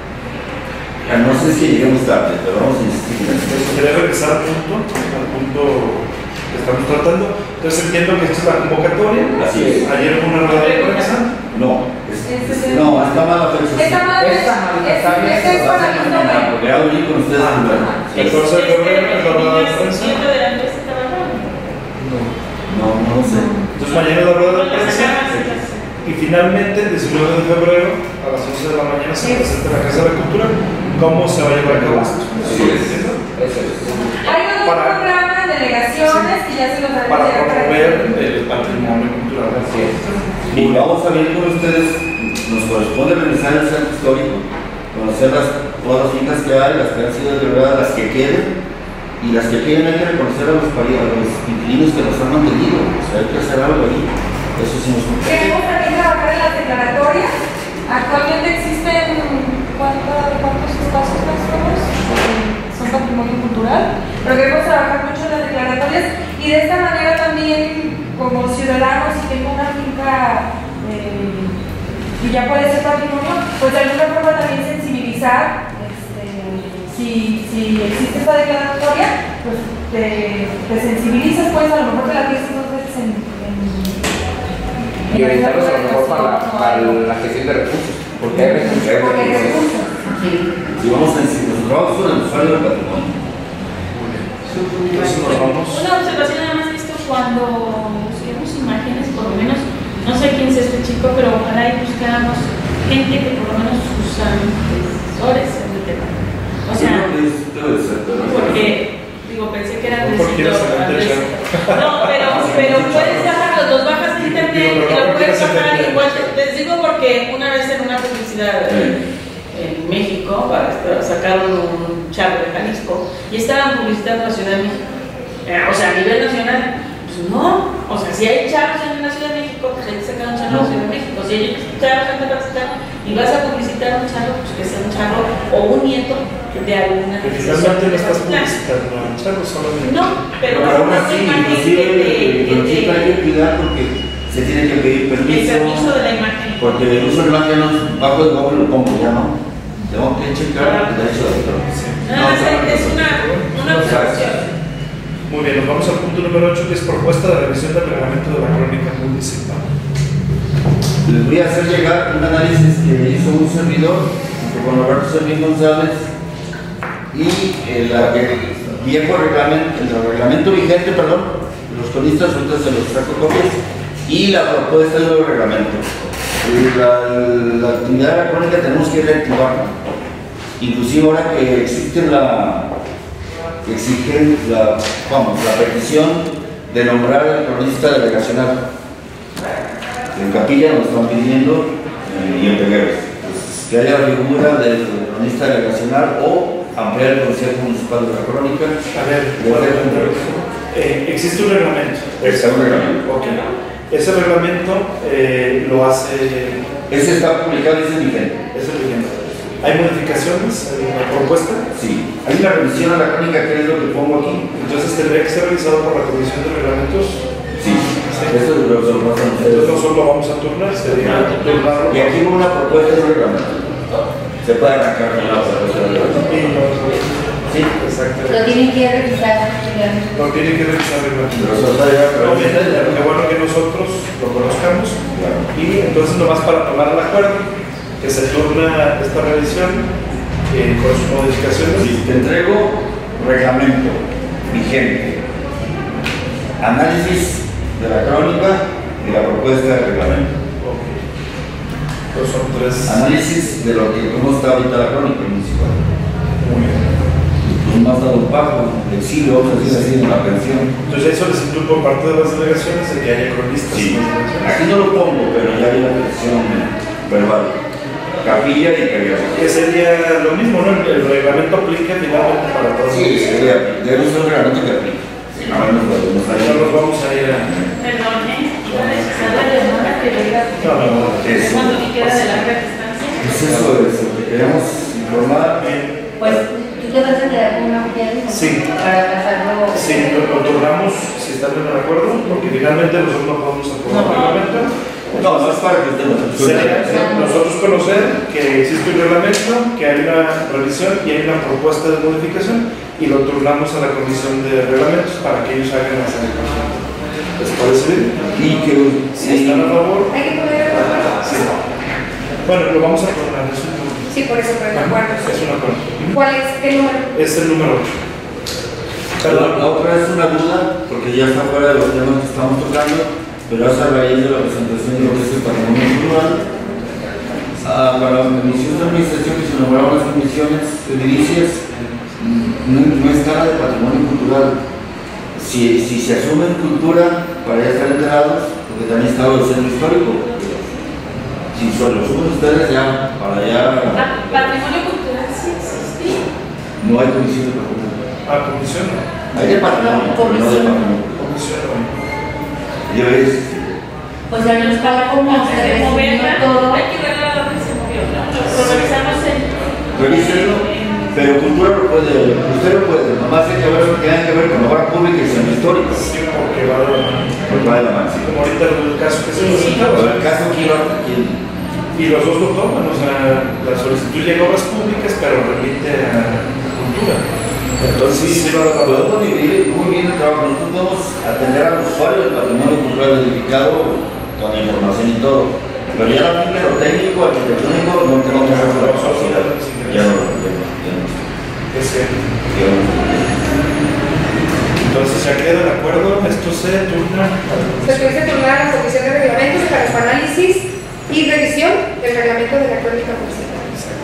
No sé si lleguemos tarde, pero vamos a insistir en esto. Quería regresar al punto, al punto que estamos tratando. Entonces entiendo que esta es la convocatoria. Así es. Ayer hubo una rueda de prensa. No, es, es, no, está mal la fecha. Está mal, Esta es es- es para mí no me- Porque ya venir con ustedes primero. catorce de febrero es la rueda de prensa. de la empresa trabajando. No, no sé. Entonces mañana es la rueda de prensa. Y finalmente, el diecinueve de febrero, a las once de la mañana, se presenta en la Casa de la Cultura. ¿Cómo se va a llevar a cabo esto? Sí, es. Eso es. Hay un Para- programa de delegaciones que ya se los haré Para llegar para promover el patrimonio cultural. Así es. Y vamos a ver con ustedes, nos corresponde revisar el centro histórico, conocer las, todas las fincas que hay, las que han sido deterioradas, las que queden, y las que queden hay que reconocer a los, pari- a los inquilinos que los han mantenido. O sea, hay que hacer algo ahí. Eso sí nos compete. Queremos también trabajar en las declaratorias. Actualmente existen ¿cuántos, cuántos espacios más somos? Son patrimonio cultural, pero queremos trabajar mucho en las declaratorias y de esta manera también como ciudadanos, si tengo una finca eh, y ya puede ser patrimonio, pues de alguna forma también sensibilizar. Este, si, si existe esta declaratoria, pues te, te sensibilizas, pues a lo mejor te la piensas dos veces en, en Y orientarlos a lo mejor para la, para la gestión de recursos, porque hay recursos. hay Porque hay recursos. recursos. Sí. Si vamos a insistir, nuestro trabajo es con el usuario del patrimonio. Entonces nos vamos. Una observación nada más, visto cuando busquemos imágenes, por lo menos, no sé quién es este chico, pero ojalá y buscáramos gente que por lo menos usan asesores en el tema. O sea, debe ser, pero porque, digo, pensé que era No del porque sector. quieras tal vez. sacar No, pero, pero puedes bajarlos, los bajas de internet y los puedes bajar igual. Les digo porque una vez en una publicidad en, en México, para sacaron un charro de Jalisco y estaban publicitando la Ciudad de México. Eh, o sea, a nivel nacional, pues no. O sea, si hay charros en la Ciudad de México, pues hay que sacar un charro en la Ciudad de México. Si hay charros en Tepatitlán y vas a publicitar un charro, pues que sea un charro o un nieto de alguna Que finalmente no estás publicitando a charros, solamente. No, pero Pero aún así, inclusive, pero sí hay que cuidar porque se tiene que pedir el permiso. permiso de la imagen. Porque el uso de la imagen no es bajo el bajo lo pongo, ya no. Tengo que checar el derecho de autor. Nada más es una, una observación. Muy bien, nos vamos al punto número ocho, que es propuesta de revisión del reglamento de la crónica municipal. Les voy a hacer llegar un análisis que hizo un servidor, junto con Roberto Servín González, y el, el viejo reglamento, el reglamento vigente, perdón, los cronistas, ahorita se los trajo copias, y la propuesta del nuevo reglamento. La, la actividad de la crónica tenemos que reactivarla. Inclusive ahora que existe la, que exigen la, vamos, la petición de nombrar al cronista delegacional. En Capilla nos están pidiendo eh, y en Pegueros. Pues, que haya la figura del cronista delegacional o ampliar el Consejo Municipal de la Crónica. A ver, De hacer un eh, existe un reglamento. Existe un reglamento. Ok. Ese reglamento eh, lo hace. Ese está publicado y ese es vigente. Es el vigente. ¿Hay modificaciones en la propuesta? Sí. Hay una revisión a la crónica que es lo que pongo aquí. Entonces tendría que ser revisado por la Comisión de Reglamentos. Sí. Eso es lo que lo pasan Entonces ustedes. nosotros lo vamos a turnar, sería turnarlo. Y aquí hubo una propuesta de reglamento. Se puede arrancar con la propuesta de reglamento. Y lo- Sí. Exacto. Lo tienen que revisar. digamos. No tiene que revisar el Pero reglamento. eso está ya, pero Qué bueno que nosotros lo conozcamos. Y entonces nomás para tomar el acuerdo, que se turna esta revisión eh, con sus modificaciones. Si te entrego reglamento vigente, análisis de la crónica y la propuesta de reglamento. Entonces son tres. Análisis de lo que cómo está ahorita la crónica municipal. Muy bien. Pues no ha estado un pago, el exilio, vamos a decir así, en la pensión. Entonces hay solicitud por parte de las delegaciones de que haya cronistas. Sí, en las delegaciones. aquí no lo pongo, pero ya hay la versión verbal. Capilla y Caguerra. Que sería lo mismo, ¿no? El, el reglamento aplica finalmente para todos. Sí, sería, debe ser un reglamento que aplique. No, no, no, no, Ya nos vamos a ir a. Perdón, ¿eh? ¿No es necesario la demanda que venga? No, no, no. Eso. ¿Cuándo que queda de la resistencia? Pues eso es lo que queremos informar. Pues tú te vas a quedar con una copia de eso Sí. para pasarlo. Sí, lo otorgamos si están de acuerdo, porque finalmente nosotros no podemos aprobar el reglamento. No, no es para que usted nos Sería nosotros conocer que existe un reglamento, que hay una revisión y hay una propuesta de modificación y lo turnamos a la comisión de reglamentos para que ellos hagan la adecuación. ¿Les parece bien? Y que Si están a favor. Hay que poner el acuerdo. Sí. Bueno, lo vamos a poner. Es un, Sí, por eso, pero el acuerdo. es un acuerdo. ¿Cuál es? ¿Qué número? Es el número ocho. La, la otra es una duda, porque ya está fuera de los temas que estamos tocando, pero es a raíz de la presentación de lo que es el patrimonio cultural. Ah, para la comisión de administración que se nombraron las comisiones edilicias, no, no es nada de patrimonio cultural. Si, si se asume en cultura, para ya estar enterados, porque también está el centro histórico. Si solo lo suben ustedes ya, para ya, Pa- Patrimonio cultural sí existe. no hay comisión de patrimonio. Ah, comisión. Hay de patrimonio, pero no de patrimonio. Comisión. Ya ves, Pues a lo mejor como se Se resumió moverla, todo. hay que ver la dónde se movió, ¿no? Lo revisamos en. revísenlo, pero cultura lo puede, usted lo puede, nomás hay que ver lo que tiene que ver con obra pública y centro histórico, Sí, porque va a dar. porque va de la mano. Como ahorita el caso que se Sí, sí. presentaba. Pero el caso aquí va aquí. Y los dos lo toman, o sea, la solicitud llega a obras públicas, pero remite a cultura. Entonces, sí, sí va a dar. Podemos dividir muy bien el trabajo, nosotros podemos atender al usuario del patrimonio cultural edificado con la información y todo, pero ya la parte de lo técnico, arquitectónico, no tengo que hacer con la sociedad. Ya no lo tenemos. Es cierto. Entonces, ya queda de acuerdo, esto se turna. Se puede turnar a la Comisión de Reglamentos para su análisis y revisión del reglamento de la crónica municipal.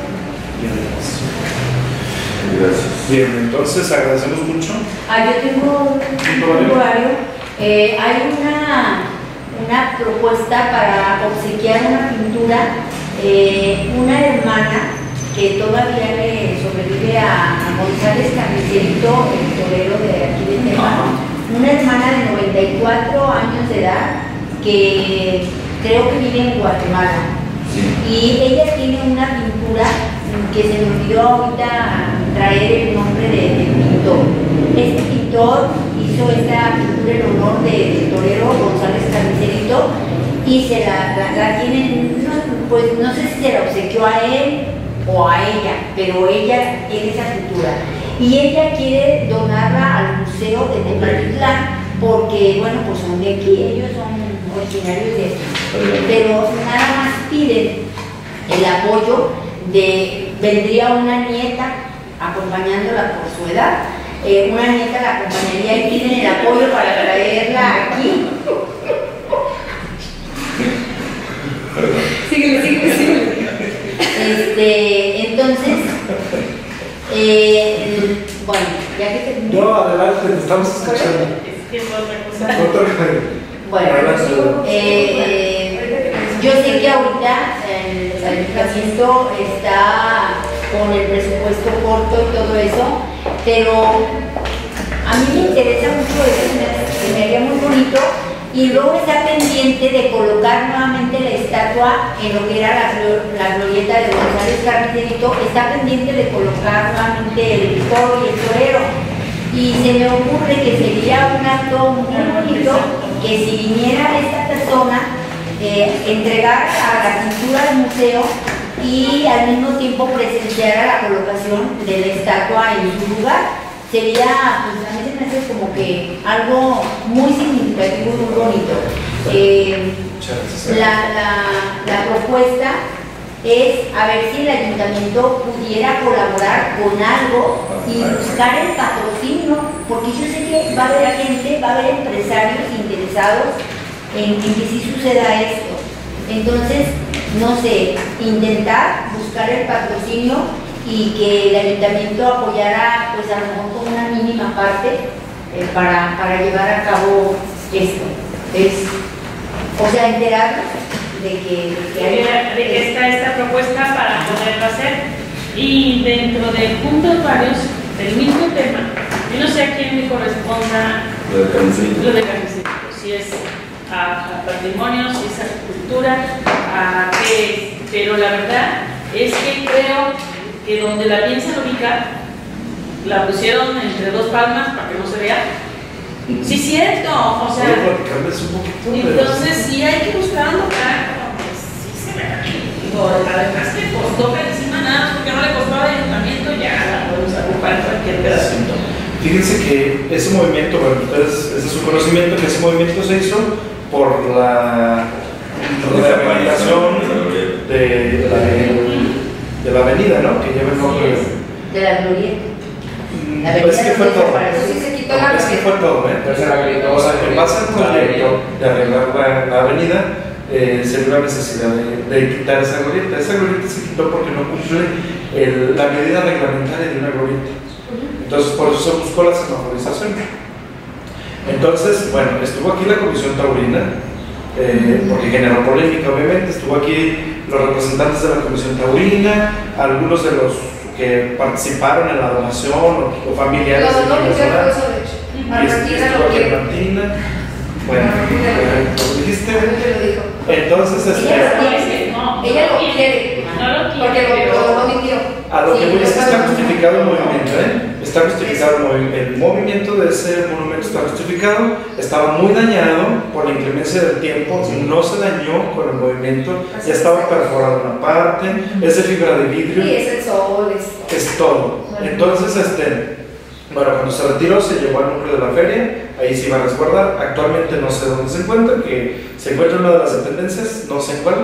Gracias. Bien, entonces agradecemos mucho. Ah, yo tengo un usuario. Eh, hay una, una propuesta para obsequiar una pintura, eh, una hermana que todavía le sobrevive a, a González Carnicerito, el torero de aquí de Tepa, una hermana de noventa y cuatro años de edad que creo que vive en Guatemala. Sí. Y ella tiene una pintura que se me olvidó ahorita traer el nombre de- del pintor. Este pintor hizo esta pintura en honor de- del torero González Carnicerito y se la, la, la tienen, no, pues no sé si se la obsequió a él o a ella, pero ella tiene esa pintura. Y ella quiere donarla al museo de Tepatitlán porque, bueno, pues son de aquí, ellos son originarios de aquí. Pero nada más piden el apoyo de, vendría una nieta acompañándola por su edad, eh, una nieta la acompañaría y piden el apoyo para traerla aquí. Síguele, síguele, síguele. Este, entonces, eh, bueno, ya que terminé. No, adelante, te estamos escuchando. Es que es otra cosa. Otra Bueno, Adelante. eh, yo sé que ahorita el ayuntamiento está con el presupuesto corto y todo eso, pero a mí me interesa mucho eso, se me- se me haría muy bonito, y luego está pendiente de colocar nuevamente la estatua en lo que era la, glo- la glorieta de González Carnicerito, está pendiente de colocar nuevamente el toro y el torero. Y se me ocurre que sería un acto muy bonito que si viniera esta persona, eh, entregar a la pintura al museo y al mismo tiempo presenciar la colocación de la estatua en su lugar. Sería, pues a mí se me hace como que algo muy significativo y muy bonito. Eh, Muchas gracias. la, la, la propuesta es a ver si el ayuntamiento pudiera colaborar con algo y buscar el patrocinio, porque yo sé que va a haber gente, va a haber empresarios interesados en, en que sí suceda esto. Entonces, no sé, intentar buscar el patrocinio y que el ayuntamiento apoyara, pues a lo mejor con una mínima parte eh, para, para llevar a cabo esto. Es, o sea, enterarnos de que, de que, hay, de que está esta propuesta para poderlo hacer. Y dentro de puntos varios del mismo tema, yo no sé a quién me corresponda Lo de Carnicero. lo de Carnicero, si es a, a patrimonio, si es a cultura, a qué es, pero la verdad es que creo que donde la piensan ubicar, la pusieron entre dos palmas para que no se vea. Sí, cierto, o sea, entonces sí hay que buscar un lugar donde sí se vea. Digo, además que costó encima nada, porque no le costó al ayuntamiento, ya la podemos ocupar cualquier pedacito. Fíjense que ese movimiento, bueno, ustedes, ese es su conocimiento, que ese movimiento se hizo por la rehabilitación de, de, la, de la avenida, ¿no? Que lleva el nombre de la glorieta. La Pues es que fue todo. Sí, se quitó la Es que fue todo, ¿eh? Entonces, se rehabilitó O sea, la en base al proyecto de arreglar la, la avenida, eh, se vio la necesidad de, de quitar esa glorieta. Esa glorieta se quitó porque no cumple el, la medida reglamentaria de una glorieta. Entonces, por eso se buscó la semaforización. Entonces, bueno, estuvo aquí la Comisión Taurina, eh, porque generó polémica, obviamente. Estuvo aquí los representantes de la Comisión Taurina, algunos de los que participaron en la donación o, o familiares Lo de donó quienes Miguel donaron. Alfonso, de hecho. Y Martina estuvo lo aquí quiere. Martina. Bueno, como dijiste, Te lo dijo. entonces este, Ella lo No, quiere. no, Ella no lo quiere. quiere. No lo quiere, Porque lo, pero- lo, lo mintió. a lo que Sí, voy es que lo está sabe. justificado el movimiento, ¿eh? Está justificado el, movi- el movimiento de ese monumento, está justificado, estaba muy dañado por la inclemencia del tiempo, no se dañó con el movimiento, ya estaba perforado una parte, es de fibra de vidrio. Sí, es el sol, es Es todo. Entonces, este, bueno, cuando se retiró se llevó al núcleo de la feria, ahí se iba a resguardar. Actualmente no sé dónde se encuentra, que se encuentra en una de las dependencias, no sé en cuál.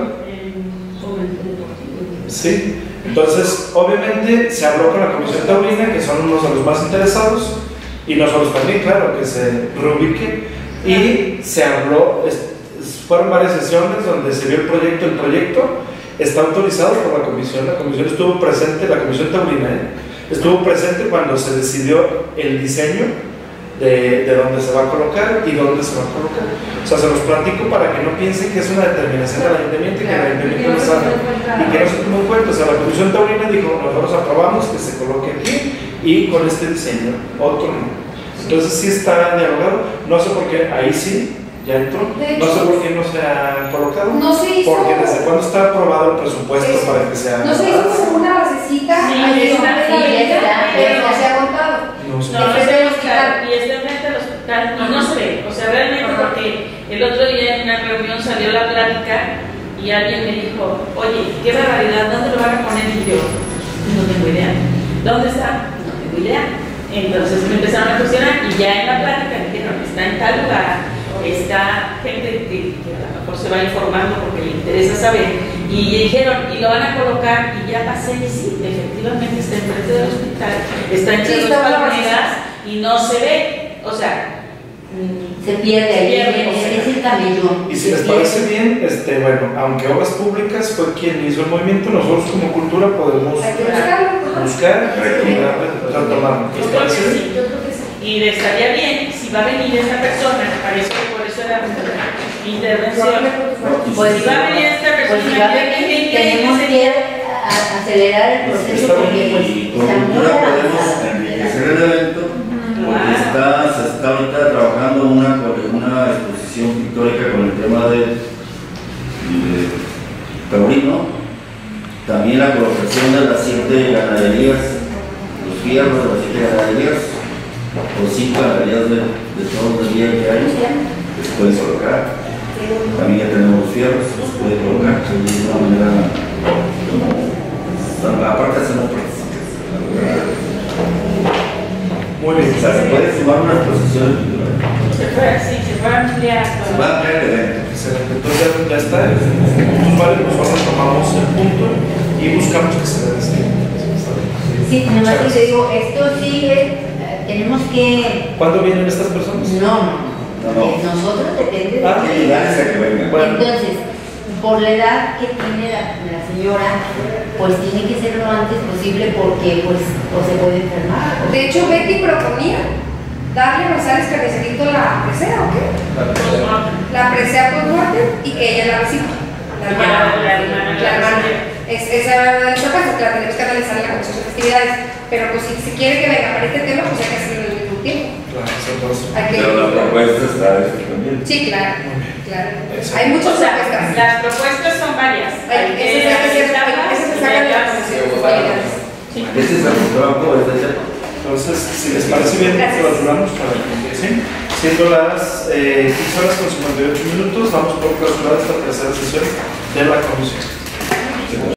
Sí. Entonces, obviamente se habló con la Comisión Taurina, que son unos de los más interesados, y nosotros también, claro, que se reubique. Y se habló, es- fueron varias sesiones donde se vio el proyecto. El proyecto está autorizado por la comisión, la comisión estuvo presente, la Comisión Taurina, ¿eh? Estuvo presente cuando se decidió el diseño de, de dónde se va a colocar y dónde se va a colocar. O sea, se los platico para que no piensen que es una determinación del ayuntamiento y que el ayuntamiento no sabe y que no se tomó en cuenta. O sea, la Comisión Taurina dijo, nosotros aprobamos que se coloque aquí y con este diseño, otro no. Entonces sí está dialogado, no sé por qué, ahí sí, ya entró, De no sé hecho, por qué no se ha colocado, no se hizo- porque desde cuándo está aprobado el presupuesto Eso. para que sea. No se hizo como una basecita, Sí, ahí está, donde sí, la ya avenida, está, pero ya no está. se ha montado. No sé. No, no Enfrente se del busca, hospital. y está enfrente del hospital y no se ve. O sea, realmente porque el otro día en una reunión salió la plática y alguien me dijo, oye, qué barbaridad, ¿dónde lo van a poner? Y yo, no tengo idea. ¿Dónde está? No tengo idea. Entonces me empezaron a cuestionar y ya en la plática me dijeron, está en tal lugar, está gente que, que a lo mejor se va informando porque le interesa saber. Y dijeron, y lo van a colocar, y ya pasé, y sí, efectivamente está enfrente del hospital, está entre Sí, dos está una palmeras y no se ve. O sea, mm, Se pierde Se ahí, pierde, es, o sea. es el camellón. Y si Se les pierde. parece bien, este, bueno, aunque Obras Públicas fue quien hizo el movimiento, nosotros como cultura podemos Hay que buscarlo. buscar y retomarlo. yo creo que sí, yo creo que sí. Y le estaría bien si va a venir esta persona, para eso, por eso era mi intervención. Pues, si va a venir esta pues persona, si va a ¿qué- venir, qué- qué- tenemos qué que a- a- acelerar el proceso Está porque pues Y con está muy cultura podemos avanzado. enriquecer el evento, porque está, se está ahorita trabajando una, una exposición pictórica con el tema de, de taurino, también la colocación de las siete ganaderías, los fierros de las siete ganaderías, o cinco ganaderías de, de todos los días que hay, que se pueden colocar. También ya tenemos los fierros, se puede colocar de una manera como, aparte hacemos prácticas. Muy bien. O sea, se puede sumar una exposición cultural. Se fue así, se fue a ampliar. Se va a ampliar el evento. Se Excelente, entonces ya, ya está, los puntos válidos, nosotros tomamos el punto y buscamos que se den este. Sí, nomás que te digo, esto sí es, eh, tenemos que... ¿Cuándo vienen estas personas? No, no, No, no. eh, nosotros depende de... Ah, Sí, dale a que venga. Bueno. Entonces, por la edad que tiene la, la señora, pues tiene que ser lo antes posible porque pues o se puede enfermar. De hecho, Betty proponía darle a Rosales Carnecerito la presea, ¿o qué? La presea por muerte y que ella la reciba. La Y que hermana. la- la hermana La la hermana. reciba. Es, esa era la nuestra casa, que la tenemos que analizar en la comisión de festividades. Pero pues si, si quiere que venga para este tema, pues hay que hacerlo en el mismo tiempo. Claro, entonces, Hay que... Pero la propuesta está eso también. Sí, claro, claro. Exacto. Hay muchas O sea, propuestas. las propuestas son varias. Hay, Hay que esas hay que ser- analizarlas esas se y sacan de la verlas. comisión de festividades. Sí. Ese es el trabajo de ese. Entonces, si les parece bien, Gracias. clausuramos para que empiecen. Siendo las eh, quince horas con cincuenta y ocho minutos, vamos por clausurar esta tercera sesión de la comisión.